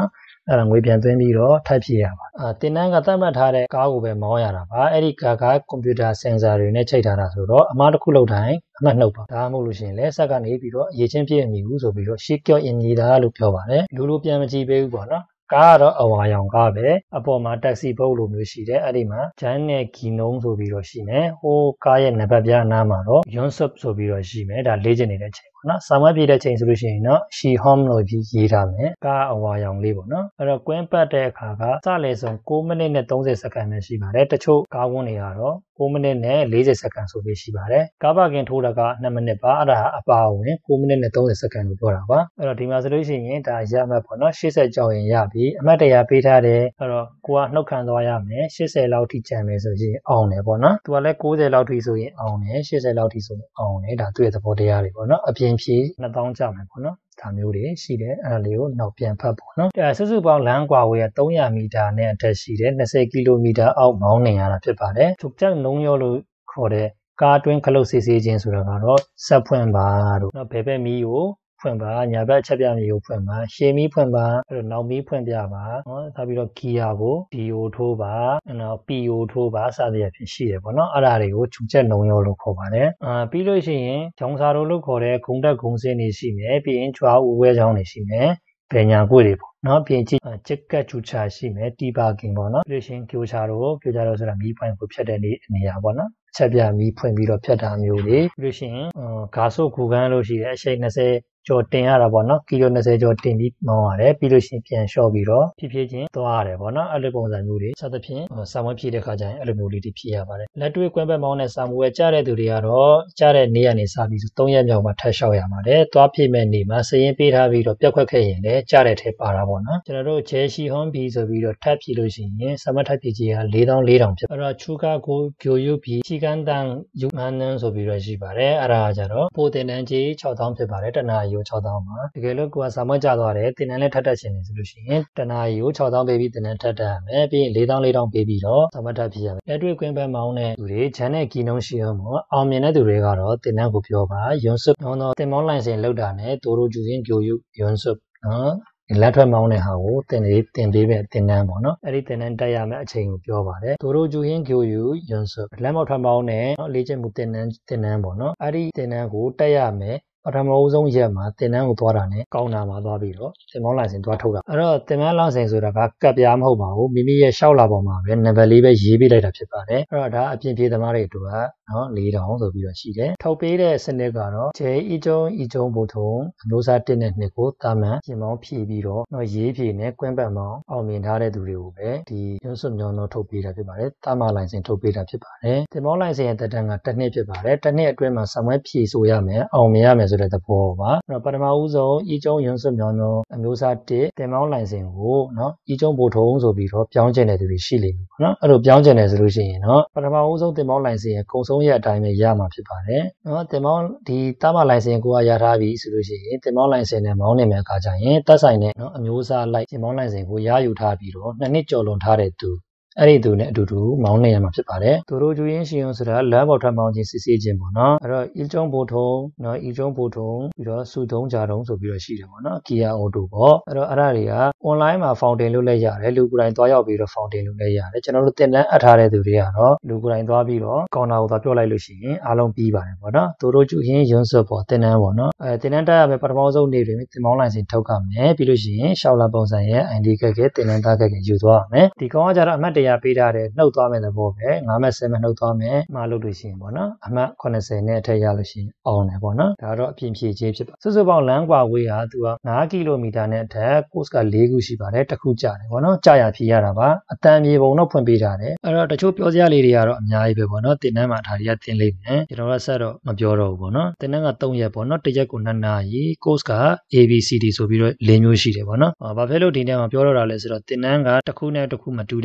အဲ့ဒါငွေပြန်သွင်းပြီးတော့ထပ်ဖြည့်ရပါတင်တန်းကသတ်မှတ်ထားတဲ့ကားကိုပဲမောင်းရတာပါအဲ့ဒီကားကကွန်ပျူတာစင်ဆာတွေနဲ့ချိန်ထားတာဆိုတော့အမှားတစ်ခုလောက်တိုင်းအမှတ်နှုတ်ပါဒါမှမဟုတ်လို့ရှိရင်လည်းစက်ကနေပြီးတော့အရေးချင်းပြည့်အမိဘူးဆိုပြီးတော့ရှေ့ကျော့အင်ကြီးသားလို့ပြောပါတယ်လူလိုပြန်မကြည့်ပေးဘူးပေါ့နော်ကားကတော့အဝါရောင်ကားပဲအပေါ်မှာတက္ကစီဘုတ်လိုမျိုးရှိတယ်အဲ့ဒီမှာဂျန်နဲ့ဂီနုံဆိုပြီးတော့ရှိမယ်ဟိုကားရဲ့နံပါတ်ပြအနားမှာတော့ Yonsup ဆိုပြီးတော့ရှိမယ်ဒါလေ့ကျင့်နေတဲ့ချိန်ပေါ့နော်စာမွက်ပြည့်တဲ့ချိန်ဆိုလို့ရှိရင်တော့ She Home လို့ရေးထားမယ်ကားအဝါရောင်လေးပေါ့နော်အဲ့တော့ကွင်းပတ်တဲ့အခါကစလေဆုံး6မိနစ်နဲ့30စက္ကန့်ပဲရှိပါတယ်တချို့ကားဝန်းတွေကတော့6မိနစ်နဲ့40စက္ကန့်ဆိုပြီးရှိပါတယ်ကားပါကင်ထိုးတာက2မိနစ်ပါအဲ့ဒါအပါဝင်6မိနစ်နဲ့30စက္ကန့်လို့ပြောတာပါအဲ့တော့ဒီမှာဆိုလို့ရှိရင်ဒါရမှတ်ပေါ့နော်80ကြောက်ရင်ရပြီအမှတ်တရပေးထားတယ်အဲ့တော့ကိုကနှုတ်ခံသွားရမယ်80လောက်ထိကျန်မယ်ဆိုရင်အောင်တယ်ပေါ့နော်သူကလည်း90လောက်ထိဆိုရင်အောင်တယ်80လောက်ထိဆိုရင်အောင်တယ်ဒါသူ့ရဲ့သဘောတရားတွေပေါ့နော်အပြင်ဖြည့်2000ကျမယ်ပေါ့နော်ဒါမျိုးတွေရှိတယ်အဲ့ဒါလေးကိုနောက်ပြန်ဖတ်ပေါ့နော်အဲစုစုပေါင်းလမ်းကွာဝေးက300မီတာနဲ့အထက်ရှိတယ်20ကီလိုမီတာအောက်မောင်းနေရတာဖြစ်ပါတယ်ချုပ်ချက်နှုံးရောလို့ခေါ်တဲ့ကားတွင်းခလုတ်စစ်ဆေးခြင်းဆိုတာကတော့စက်ဖွင့်ပါတို့နော်ဘယ်ဘက်မီးကိုဖွင့်ပါညာဘက်ချက်ပြမီးကိုဖွင့်ပါရှေ့မီးဖွင့်ပါအဲ့တော့နောက်မီးဖွင့်ပြပါနော်နောက်ပြီးတော့ဂီယာကို DO ထိုးပါနော် PO ထိုးပါစသဖြင့်ရှိတယ်ပေါ့နော်အဲ့ဒါတွေကိုချုပ်ချက်နှုံးရောလို့ခေါ်ပါတယ်ပြီးလို့ရှိရင်ဂျောင်စာတို့လို့ခေါ်တဲ့ဂုံတက်ဂုံစင်းတွေရှိမယ်ပြီးရင်ကျွာဦးဝဲချောင်းတွေရှိမယ်ပညာကွေတွေပေါ့နော်ပြင်ချစ်ချက်ကတ်ချူချာရှိမယ်တီပါကင်ပေါ့နော်ပြီးလို့ရှိရင်ကျိုချာတို့ဆိုတာမီးပွိုင်ကိုဖြတ်တဲ့နေရာပေါ့နော်ချက်ပြမီးဖွင့်ပြီးတော့ဖြတ်တာမျိုးတွေပြီးလို့ရှိရင်ဂါဆုပ်ခူကန်းလို့ရှိတယ်အရှိန်20ကျော်တင်ရတာပေါ့နော်ကီလို20ကျော်တင်ပြီးမောင်းရတယ်ပြီးလို့ရှိရင်ပြန်လျှော့ပြီးတော့ဖြည်းဖြည်းချင်းသွားရတယ်ပေါ့နော်အဲ့လိုပုံစံမျိုးတွေစသဖြင့်စာမွေးဖြည့်တဲ့ခါကျရင်အဲ့လိုမျိုးလေးတွေဖြည့်ရပါတယ်လက်တွေ့ကွင်းဘက်မောင်းတဲ့စာမွေးကြားတဲ့သူတွေကတော့ကြားတဲ့နေ့ကနေစပြီး3ရက်မြောက်မှာထပ်လျှောက်ရပါတယ်သွားဖြည့်မဲ့နေ့မှာစရင်ပေးထားပြီးတော့ပြက်ခွက်ခဲ့ရင်လည်းကြားတဲ့ထဲပါတာပေါ့နော်ကျွန်တော်တို့ Jeshi Home ပြီးဆိုပြီးတော့ထပ်ဖြည့်လို့ရှိရင်စမထပ်ဖြည့်ကြီးက4400ဖြစ်အဲ့တော့ချူကာကိုဂိုယူပြီးချီကန်တန်ယူမန်နန်ဆိုပြီးတော့ရှိပါတယ်အဲ့ဒါကြတော့ပိုတင်တန်းကြီး6000ဖြစ်ပါတယ်တနာရီကို6000မှာတကယ်လို့ကိုကစာမွက်ကြသွားတယ်တင်တန်းလည်းထပ်တက်ရှင်နေဆိုလို့ရှိရင်တနာရီကို6000ပေးပြီးတင်တန်းထပ်တက်ရမယ်ပြီးရင်4400ပေးပြီးတော့စာမွက်ထပ်ဖြည့်ရမယ်လက်တွေ့ကွင်းဘက်မောင်းတဲ့သူတွေဂျန်နဲ့ကီနုံရှိအောင်ပေါ့အောင်မြင်တဲ့သူတွေကတော့တင်တန်းကိုပြောပါယွန်းဆွတ်တော့တင်မောင်းလိုင်စင်လောက်တာနဲ့ဒိုရိုကျူချင်းဂျိုယူယွန်းဆွတ်နော်လက်ထွက်မောင်းတဲ့ဟာကိုတင်ပေးပဲတင်တန်းပေါ့နော်အဲ့ဒီတင်တန်းတက်ရမယ့်အချိန်ကိုပြောပါတယ်ဒိုရိုကျူရင်ဂျိုယူယွန်းဆွတ်လက်မောက်ထွက်မောင်းတဲ့လေ့ကျင့်မှုတင်တန်းပေါ့နော်အဲ့ဒီတင်တန်းကိုတက်ရမယ်ပထမဦးဆုံးရက်မှာတင်တန်းကိုသွားတာနဲ့ကောင်းတာမှာသွားပြီးတော့တင်မောင်းလိုင်စင်သွားထုတ်တာအဲ့တော့တင်မောင်းလိုင်စင်ဆိုတာကကပ်ပြားမဟုတ်ပါဘူးမိမိရဲ့ရှောက်လာပေါ်မှာပဲနံပါတ်လေးပဲရေးပေးလိုက်တာဖြစ်ပါတယ်အဲ့တော့ဒါအပြင်ပြေးသမားတွေတို့ကနော်4000ဆိုပြီးတော့ရှိတယ်ထုတ်ပေးတဲ့စနစ်ကတော့ဂျေအီကျုံဘိုထုံအမျိုးသား1နဲ့2ကိုတာမန်ပြင်မောင်းဖြည့်ပြီးတော့နော်ရေးဖြည့်နဲ့ကွင်းပတ်မောင်းအောင်မြင်ထားတဲ့သူတွေကိုပဲဒီရွှတ်စွမြောင်းတော့ထုတ်ပေးတာဖြစ်ပါတယ်တာမလိုင်စင်ထုတ်ပေးတာဖြစ်ပါတယ်တင်မောင်းလိုင်စင်ရဲ့တက်တန်းက1နှစ်ဖြစ်ပါတယ်1နှစ်အတွင်းမှာစမွဲဖြည့်ဆိုရမယ်အောင်မြင်ရမယ်ဆိုတဲ့သဘောပါအဲ့တော့ပထမဦးဆုံးအီကျုံရွှတ်စွမြောင်းတော့အမျိုးသား1တင်မောင်းလိုင်စင်ကိုနော်အီကျုံဘိုထုံဆိုပြီးတော့ပြောင်းကျင်တဲ့သူတွေရှိလိမ့်မယ်ပေါ့နော်အဲ့လိုပြောင်းကျင်တယ်ဆိုလို့ရှိရင်နော်ပထမဦးဆုံးတင်မောင်းလိုင်စင်ရဲ့ကုံဆုံးရက်အတိုင်းပဲရမှာဖြစ်ပါတယ်နော်တင်မောင်းဒီတာမလိုင်စင်ကိုကရထားပြီဆိုလို့ရှိရင်တင်မောင်းလိုင်စင်နဲ့မောင်းနေမယ်အခါကျရင်တက်ဆိုင်တဲ့နော်အမျိုးအစားလိုက်တင်မောင်းလိုင်စင်ကိုရယူထားပြီးတော့2နှစ်ကျော်လွန်ထားတဲ့သူအဲ့ဒီသူနဲ့အတူတူမောင်းနေရမှာဖြစ်ပါတယ်သူတို့ကျူရင်းရှင်ရုံဆိုတာလမ်းပေါ်ထွက်မောင်းခြင်းစစ်ဆေးခြင်းပေါ့နော်အဲ့တော့အီကျုံဘိုထုံနော်အီကျုံဘိုထုံပြီးတော့စုထုံဂျာထုံဆိုပြီးတော့ရှိတယ်ပေါ့နော်ကီယာအော်တိုပေါ့အဲ့တော့အဲ့ဒါတွေက online မှာ fountain လုပ်လိုက်ရတယ်လူကိုယ်တိုင်သွားရောက်ပြီးတော့ fountain လုပ်လိုက်ရတယ်ကျွန်တော်တို့တင်တန်းအပ်ထားတဲ့သူတွေကတော့လူကိုယ်တိုင်သွားပြီးတော့ကောင်တာကိုသွားပြောလိုက်လို့ရှိရင်အားလုံးပြီးပါတယ်ပေါ့နော်သူတို့ကျူရင်းရွန်းဆွတ်ပေါ့တင်တန်းပေါ့နော်တင်တန်းတက်ရမယ်ပထမဆုံးနေ့တွင်တင်မောင်းလိုင်စင်ထုတ်ရမယ်ပြီးလို့ရှိရင်ရှောက်လာပုံစံရဲ့ ID ကက်တင်တန်းသားကက်ယူသွားရမယ်ဒီကောင်ကကြတော့အမှတ်တရပေးထားတယ်နှုတ်သွားမယ်သဘောပဲ9မှတ်10မှတ်နှုတ်သွားမယ်မှားလို့လို့ရှိရင်ပေါ့နော်အမှတ်80နဲ့အထက်ရလို့ရှိရင်အောင်တယ်ပေါ့နော်ဒါတော့အပြင်ဖြည့်ခြင်းဖြစ်ပါစုစုပေါင်းလမ်းကွာဝေးဟာသူက9ကီလိုမီတာနဲ့အထက် course က4ခုရှိပါတယ်တစ်ခုကြာတယ်ပေါ့နော်ကြာရဖြည့်ရတာပါအတန်ပြေပုံတော့ဖွင့်ပေးထားတယ်အဲ့တော့တချို့ပြောစရာလေးတွေကတော့အများကြီးပဲပေါ့နော်တင်တန်းမှာဒါတွေကတင်လိမ့်မယ်ကျွန်တော်ကဆက်တော့မပြောတော့ဘူးပေါ့နော်တင်တန်းက3ရက်ပေါ့နော်တစ်ရက်ကို2နာရီ course က ABCD ဆိုပြီးတော့4မျိုးရှိတယ်ပေါ့နော်ဘာဖြစ်လို့ဒီနေ့မှာပြောတော့တာလဲဆိုတော့တင်တန်းကတစ်ခုနဲ့တစ်ခုမတူတဲ့ခါကျတော့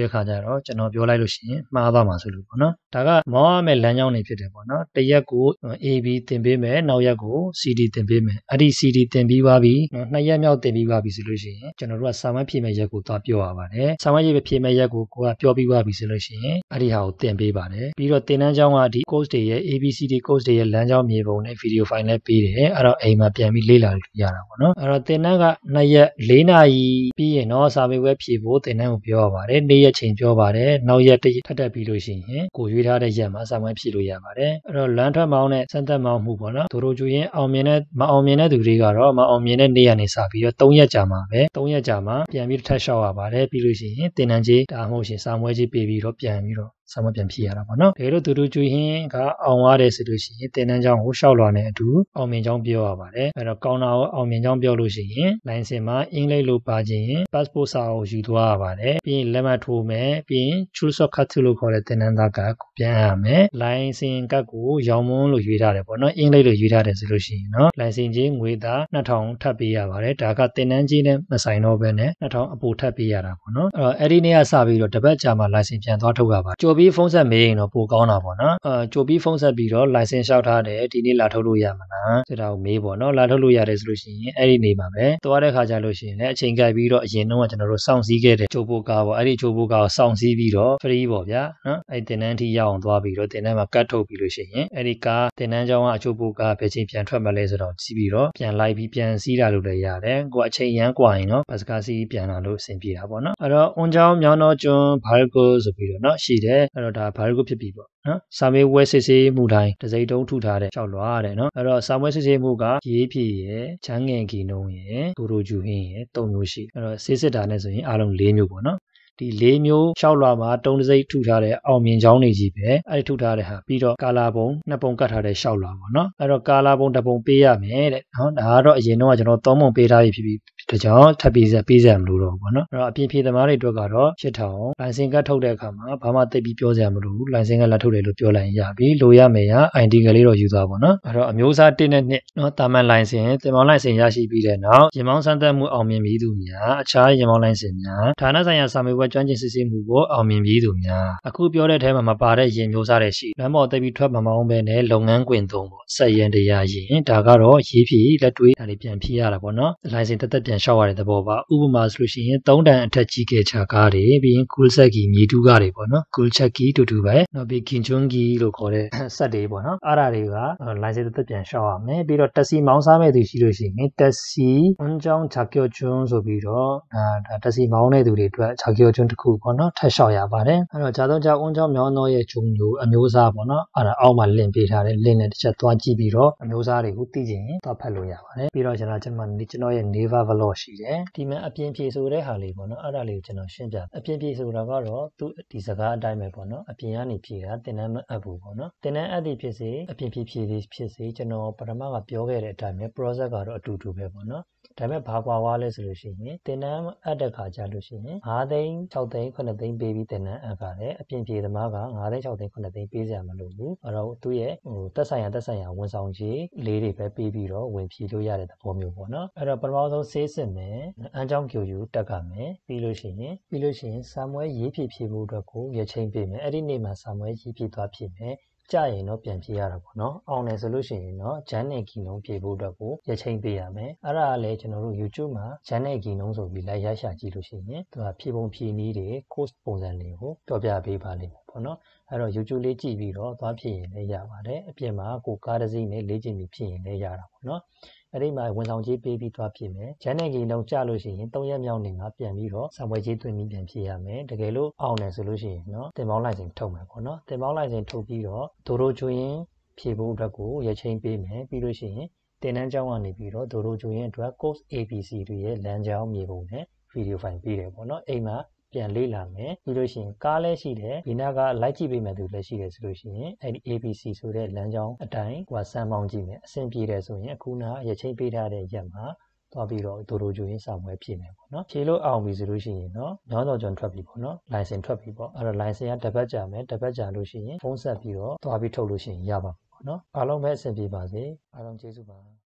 ကျွန်တော်ပြောလိုက်လို့ရှိရင်မှားသွားမှာဆိုလို့ပေါ့နော်ဒါကမောင်းရမယ့်လမ်းကြောင်းတွေဖြစ်တယ်ပေါ့နော်တစ်ရက်ကို AB တင်ပေးမယ်နောက်ရက်ကို CD တင်ပေးမယ်အဲ့ဒီ CD တင်ပြီးသွားပြီနှစ်ရက်မြောက်တင်ပြီးသွားပြီဆိုလို့ရှိရင်ကျွန်တော်တို့ကစာမဖြည့်မဲ့ရက်ကိုသွားပြောရပါတယ်စာမဖြည့်မဲ့ရက်ကိုကိုကပြောပြီးသွားပြီဆိုလို့ရှိရင်အဲ့ဒီဟာကိုတင်ပေးပါတယ်ပြီးတော့တင်တန်းကြောင်းကဒီ course တွေရဲ့ ABCD course တွေရဲ့လမ်းကြောင်းမြေပုံနဲ့ video file နဲ့ပေးတယ်အဲ့တော့အိမ်မှာပြန်ပြီးလေ့လာလို့ရတာပေါ့နော်အဲ့တော့တင်တန်းကနှစ်ရက်4နာရီပြီးရင်တော့စာမေးပွဲဖြေဖို့တင်တန်းကိုပြောရပါတယ်နေ့ရက်ချိန်ပြောပါတယ်နောက်ရက်တစ်ထပ်တက်ပြီးလို့ရှိရင်ကိုရွေးထားတဲ့ရက်မှာစာမေးပွဲဖြေလို့ရပါတယ်အဲ့တော့လမ်းထွက်မောင်းနဲ့စမ်းသပ်မောင်းမှုပေါ့နော်တို့ကျူရင်အောင်မြင်တဲ့မအောင်မြင်တဲ့သူတွေကတော့မအောင်မြင်တဲ့နေ့ရက်နေစပြီးတော့3ရက်ကြာမှာပဲ3ရက်ကြာမှာပြန်ပြီးထပ်လျှောက်ရပါတယ်ပြီးလို့ရှိရင်တင်တန်းကြီးဒါမှမဟုတ်ရှင်စာမေးပွဲကြီးပေးပြီးတော့ပြန်ပြီးတော့စာမပြန်ဖြေရတာပေါ့နော်တကယ်လို့တူကျွေးဟင်းကအောင်ရတယ်ဆိုလို့ရှိရင်တင်တန်းကြောင်းကိုရှောက်လွှာနဲ့အတူအောင်မြင်ကြောင်းပြောရပါတယ်အဲ့တော့ကောင်းတာကိုအောင်မြင်ကြောင်းပြောလို့ရှိရင်လိုင်စင်မှာအင်္ဂလိပ်လိုပါခြင်း passport စာအုပ်ယူသွားရပါတယ်ပြီးရင်လက်မှတ်ထိုးမယ်ပြီးရင် choose of cut လို့ခေါ်တဲ့တင်တန်းသားကပြန်ရမယ်လိုင်စင်ကတ်ကိုရောင်မွန်းလို့ရွေးထားတယ်ပေါ့နော်အင်္ဂလိပ်လိုရွေးထားတယ်ဆိုလို့ရှိရင်နော်လိုင်စင်ကြီးငွေသား2000ထပ်ပေးရပါတယ်ဒါကတင်တန်းကြီးနဲ့မဆိုင်တော့ဘဲနဲ့2000အပိုထပ်ပေးရတာပေါ့နော်အဲ့ဒီနေ့ကစပြီးတော့တပတ်ကြာမှလိုင်စင်ပြန်သွားထုတ်ရပါကြော်ပြီးဖုန်းဆက်မေးရင်တော့ပိုကောင်းတာပေါ့နော်ကြိုပြီးဖုန်းဆက်ပြီးတော့ license လျှောက်ထားတယ်ဒီနေ့လာထုတ်လို့ရမှာလားဆိုတာကိုမေးပေါ့နော်လာထုတ်လို့ရတယ်ဆိုလို့ရှိရင်အဲ့ဒီနေ့မှာပဲသွားတဲ့ခါကျလို့ရှိရင်လည်းအချိန်ကြိုက်ပြီးတော့အရင်တော့ကျွန်တော်တို့စောင့်စည်းခဲ့တဲ့ချိုးပိုးကားပေါ့အဲ့ဒီချိုးပိုးကားကိုစောင့်စည်းပြီးတော့ free ပေါ့ဗျာနော်အဲ့တင်တန်းထိရအောင်သွားပြီးတော့တင်တန်းမှာကတ်ထုတ်ပြီးလို့ရှိရင်အဲ့ဒီကားတင်တန်းကြောင်းကအချိုးပိုးကားဘယ်ချိန်ပြန်ထွက်မလဲဆိုတော့ကြည့်ပြီးတော့ပြန်လိုက်ပြီးပြန်စီးတာလို့လည်းရတယ်ကိုအချိန်ရမ်းกว่าရင်တော့ဘတ်စကားစီးပြန်လာလို့အဆင်ပြေတာပေါ့နော်အဲ့တော့အွန်ချောင်းမြောင်းတော့ကျွန်းဘာလကိုဆိုပြီးတော့နော်ရှိတယ်အဲ့တော့ဒါဘာလကိုဖြစ်ပြီပေါ့နော်စာမေးပွဲစစ်ဆေးမှုတိုင်းတစ်စိမ့်တုံးထုထားတဲ့ကြောက်လွားရတယ်နော်အဲ့တော့စာမေးပွဲစစ်ဆေးမှုကရေးဖြည့်ရယ်ချမ်းငယ်ကီနှုံးရယ်ဒူရိုဂျူဟင်းရယ်၃မျိုးရှိအဲ့တော့စစ်စစ်တာနဲ့ဆိုရင်အားလုံး၄မျိုးပေါ့နော်ဒီ၄မျိုးလျှောက်လွှာမှာတုံးတစ်စိမ့်ထုထားတဲ့အောင်မြင်ကြောင်းတွေကြီးပဲအဲ့ဒီထုထားတဲ့ဟာပြီးတော့ကာလာပုံနှစ်ပုံကတ်ထားတဲ့လျှောက်လွှာပေါ့နော်အဲ့တော့ကာလာပုံတစ်ပုံပေးရမယ်တဲ့နော်ဒါကတော့အရင်တော့ကျွန်တော်၃ပုံပေးထားပြီဖြစ်ပြီးဒါကြောင့်ထပ်ပေးစရာမလိုတော့ဘူးပေါ့နော်အဲ့တော့အပြင်ဖြေသမားတွေအတွက်ကတော့8000လိုင်စင်ကတ်ထုတ်တဲ့အခါမှာဘာမှသိပြီးပြောစရာမလိုဘူးလိုင်စင်ကလာထုတ်တယ်လို့ပြောလိုက်ရင်ရပြီလိုရမယ်ရ ID ကလေးတော့ယူသွားပါနော်အဲ့တော့အမျိုးအစား1နဲ့2နော်တာမန်လိုင်စင်တင်မောင်းလိုင်စင်ရရှိပြီးတဲ့နောက်ရင်မောင်းစမ်းသပ်မှုအောင်မြင်ပြီးသူများအခြားရင်မောင်းလိုင်စင်များဌာနဆိုင်ရာစာမေးပွဲကျွမ်းကျင်စစ်ဆေးမှုကိုအောင်မြင်ပြီးသူများအခုပြောတဲ့အထဲမှာမပါတဲ့ရင်မျိုးစားတွေရှိလမ်းပေါ်သိပြီးထွက်မမောင်းပဲနဲ့လုပ်ငန်းခွင်သုံးပေါ့စက်ရန်တရားရင်ဒါကတော့ရေးဖြည့်လက်တွေ့ဒါတွေပြန်ဖြည့်ရတာပေါ့နော်လိုင်စင်တက်ပြန်လျှောက်ရတဲ့သဘောပါဥပမာဆိုလို့ရှိရင်3တန်အထက်ကြီးခဲ့ချာကားတွေပြီးရင်ကူးဆက်ကီမြေတူးကားတွေပေါ့နော်ကူးချက်ကီတူတူပဲနောက်ပြီးကင်ချွန်းကီလို့ခေါ်တဲ့စက်တွေပေါ့နော်အဲ့ဒါတွေကလိုင်စင်တက်ပြန်လျှောက်ရမယ်ပြီးတော့တက်စီမောင်းစားမဲ့သူရှိလို့ရှိရင်တက်စီအွန်ကြောင်းချာကျော်ချွန်းဆိုပြီးတော့ဒါတက်စီမောင်းတဲ့သူတွေအတွက်ချာကျော်ချွန်းတစ်ခုပေါ့နော်ထပ်လျှောက်ရပါတယ်အဲ့တော့ဂျာတော့ဂျာအွန်ကြောင်းမြောင်းတော့ရဲ့ဂျုံမျိုးအမျိုးအစားပေါ့နော်အဲ့ဒါအောက်မှာလင့်ပေးထားတဲ့လင့်နဲ့တစ်ချက်သွားကြည့်ပြီးတော့အမျိုးအစားတွေကိုသိချင်ရင်သွားဖတ်လို့ရပါတယ်ပြီးတော့ကျွန်တော်ရဲ့ Naver Vlog ရှိတယ်ဒီမှာအပြင်ဖြေဆိုတဲ့ဟာလေးပေါ့နော်အဲ့ဒါလေးကိုကျွန်တော်ရှင်းပြအပြင်ဖြေဆိုတာကတော့သူဒီစကားအတိုင်းပဲပေါ့နော်အပြင်ကနေဖြေတာတင်တန်းမအပ်ဘူးပေါ့နော်တင်တန်းအပ်သည်ဖြစ်စေအပြင်ဖြေဖြစ်စေကျွန်တော်ပထမကပြောခဲ့တဲ့အတိုင်းပဲ process ကတော့အတူတူပဲပေါ့နော်ဒါပေမဲ့ဘာကွာသွားလဲဆိုလို့ရှိရင်တင်တန်းအပ်တဲ့ခါကျလို့ရှိရင်5သိန်း6သိန်း9သိန်းပေးပြီးတင်တန်းအပ်ပါတယ်အပြင်ဖြေသမားက5သိန်း6သိန်း9သိန်းပေးစရာမလိုဘူးအဲ့တော့သူ့ရဲ့တက်ဆိုင်ရာဝန်ဆောင်ကြီးလေးတွေပဲပေးပြီးတော့ဝင်ဖြေလို့ရတဲ့သဘောမျိုးပေါ့နော်အဲ့တော့ပထမဆုံးဆေးစစ်မယ်အန်းချောင်းကြိုယူတက်ကမယ်ပြီးလို့ရှိရင်စာမွဲရေးဖြည့်မှုအတွက်ကိုရချိန်ပေးမယ်အဲ့ဒီနေ့မှာစာမွဲရေးဖြည့်သွားဖြည့်မယ်ကြာရင်တော့ပြန်ဖြေရတာပေါ့နော်အောင်တယ်ဆိုလို့ရှိရင်တော့ဂျန်နယ်ကီနှုံးဖြေဖို့အတွက်ကိုရချိန်ပေးရမယ်အဲ့ဒါကလည်းကျွန်တော်တို့ YouTube မှာဂျန်နယ်ကီနှုံးဆိုပြီးလိုက်ရရှာကြည့်လို့ရှိရင်သူကဖြေပုံဖြေနည်းတွေ course ပုံစံတွေကိုပြောပြပေးပါလိမ့်မယ်ပေါ့နော်အဲ့တော့ YouTube လေးကြည့်ပြီးတော့သွားဖြည့်ရင်လည်းရပါတယ်အပြင်မှာကိုကားတစ်စီးနဲ့လေ့ကျင့်ပြီးဖြည့်ရင်လည်းရတာပေါ့နော်အဲ့ဒီမှာဝန်ဆောင်ကြေးပေးပြီးသွားဖြည့်မယ်ဂျန်နယ်ကီနှုံးကြလို့ရှိရင်3ရက်မြောက်နေ့မှာပြန်ပြီးတော့စာမွေကြေးသွင်းပြီးပြန်ဖြည့်ရမယ်တကယ်လို့အောင်တယ်ဆိုလို့ရှိရင်နော်တင်ပေါင်းလိုင်စင်ထုတ်မယ်ပေါ့နော်တင်ပေါင်းလိုင်စင်ထုတ်ပြီးတော့ဒိုရိုကျွင်းဖြည့်ဖို့အတွက်ကိုရချိန်ပေးမယ်ပြီးလို့ရှိရင်တင်တန်းကျောင်းကနေပြီးတော့ဒိုရိုကျွင်းအတွက် course ABC တွေရဲ့လမ်းကြောင်းမြေပုံနဲ့ video file ပေးတယ်ပေါ့နော်အိမ်မှာပြန်လေ့လာမယ်ပြီးလို့ရှိရင်ကားလည်းရှိတယ်ဒီနာကလိုက်ကြည့်ပေးမယ်သူလည်းရှိတယ်ဆိုလို့ရှိရင်အဲ့ဒီ ABC ဆိုတဲ့လမ်းကြောင်းအတိုင်းဟိုစမ်းပေါင်းကြည့်မယ်အဆင်ပြေတယ်ဆိုရင်အခုနရချိန်ပေးထားတဲ့ရက်မှာသွားပြီးတော့ဒိုရိုဂျိုရင်းစာမွဲဖြည့်မယ်ပေါ့နော်ဖြည့်လို့အောင်ပြီဆိုလို့ရှိရင်တော့ညောင်းတော်ကျွန်ထွက်ပြီပေါ့နော်လိုင်စင်ထွက်ပြီပေါ့အဲ့တော့လိုင်စင်ကတစ်ပတ်ကြာမယ်တစ်ပတ်ကြာလို့ရှိရင်ဖုန်းဆက်ပြီးတော့သွားပြီးထုတ်လို့ရှိရင်ရပါပြီပေါ့နော်အားလုံးပဲအဆင်ပြေပါစေအားလုံးကျေးဇူးပါ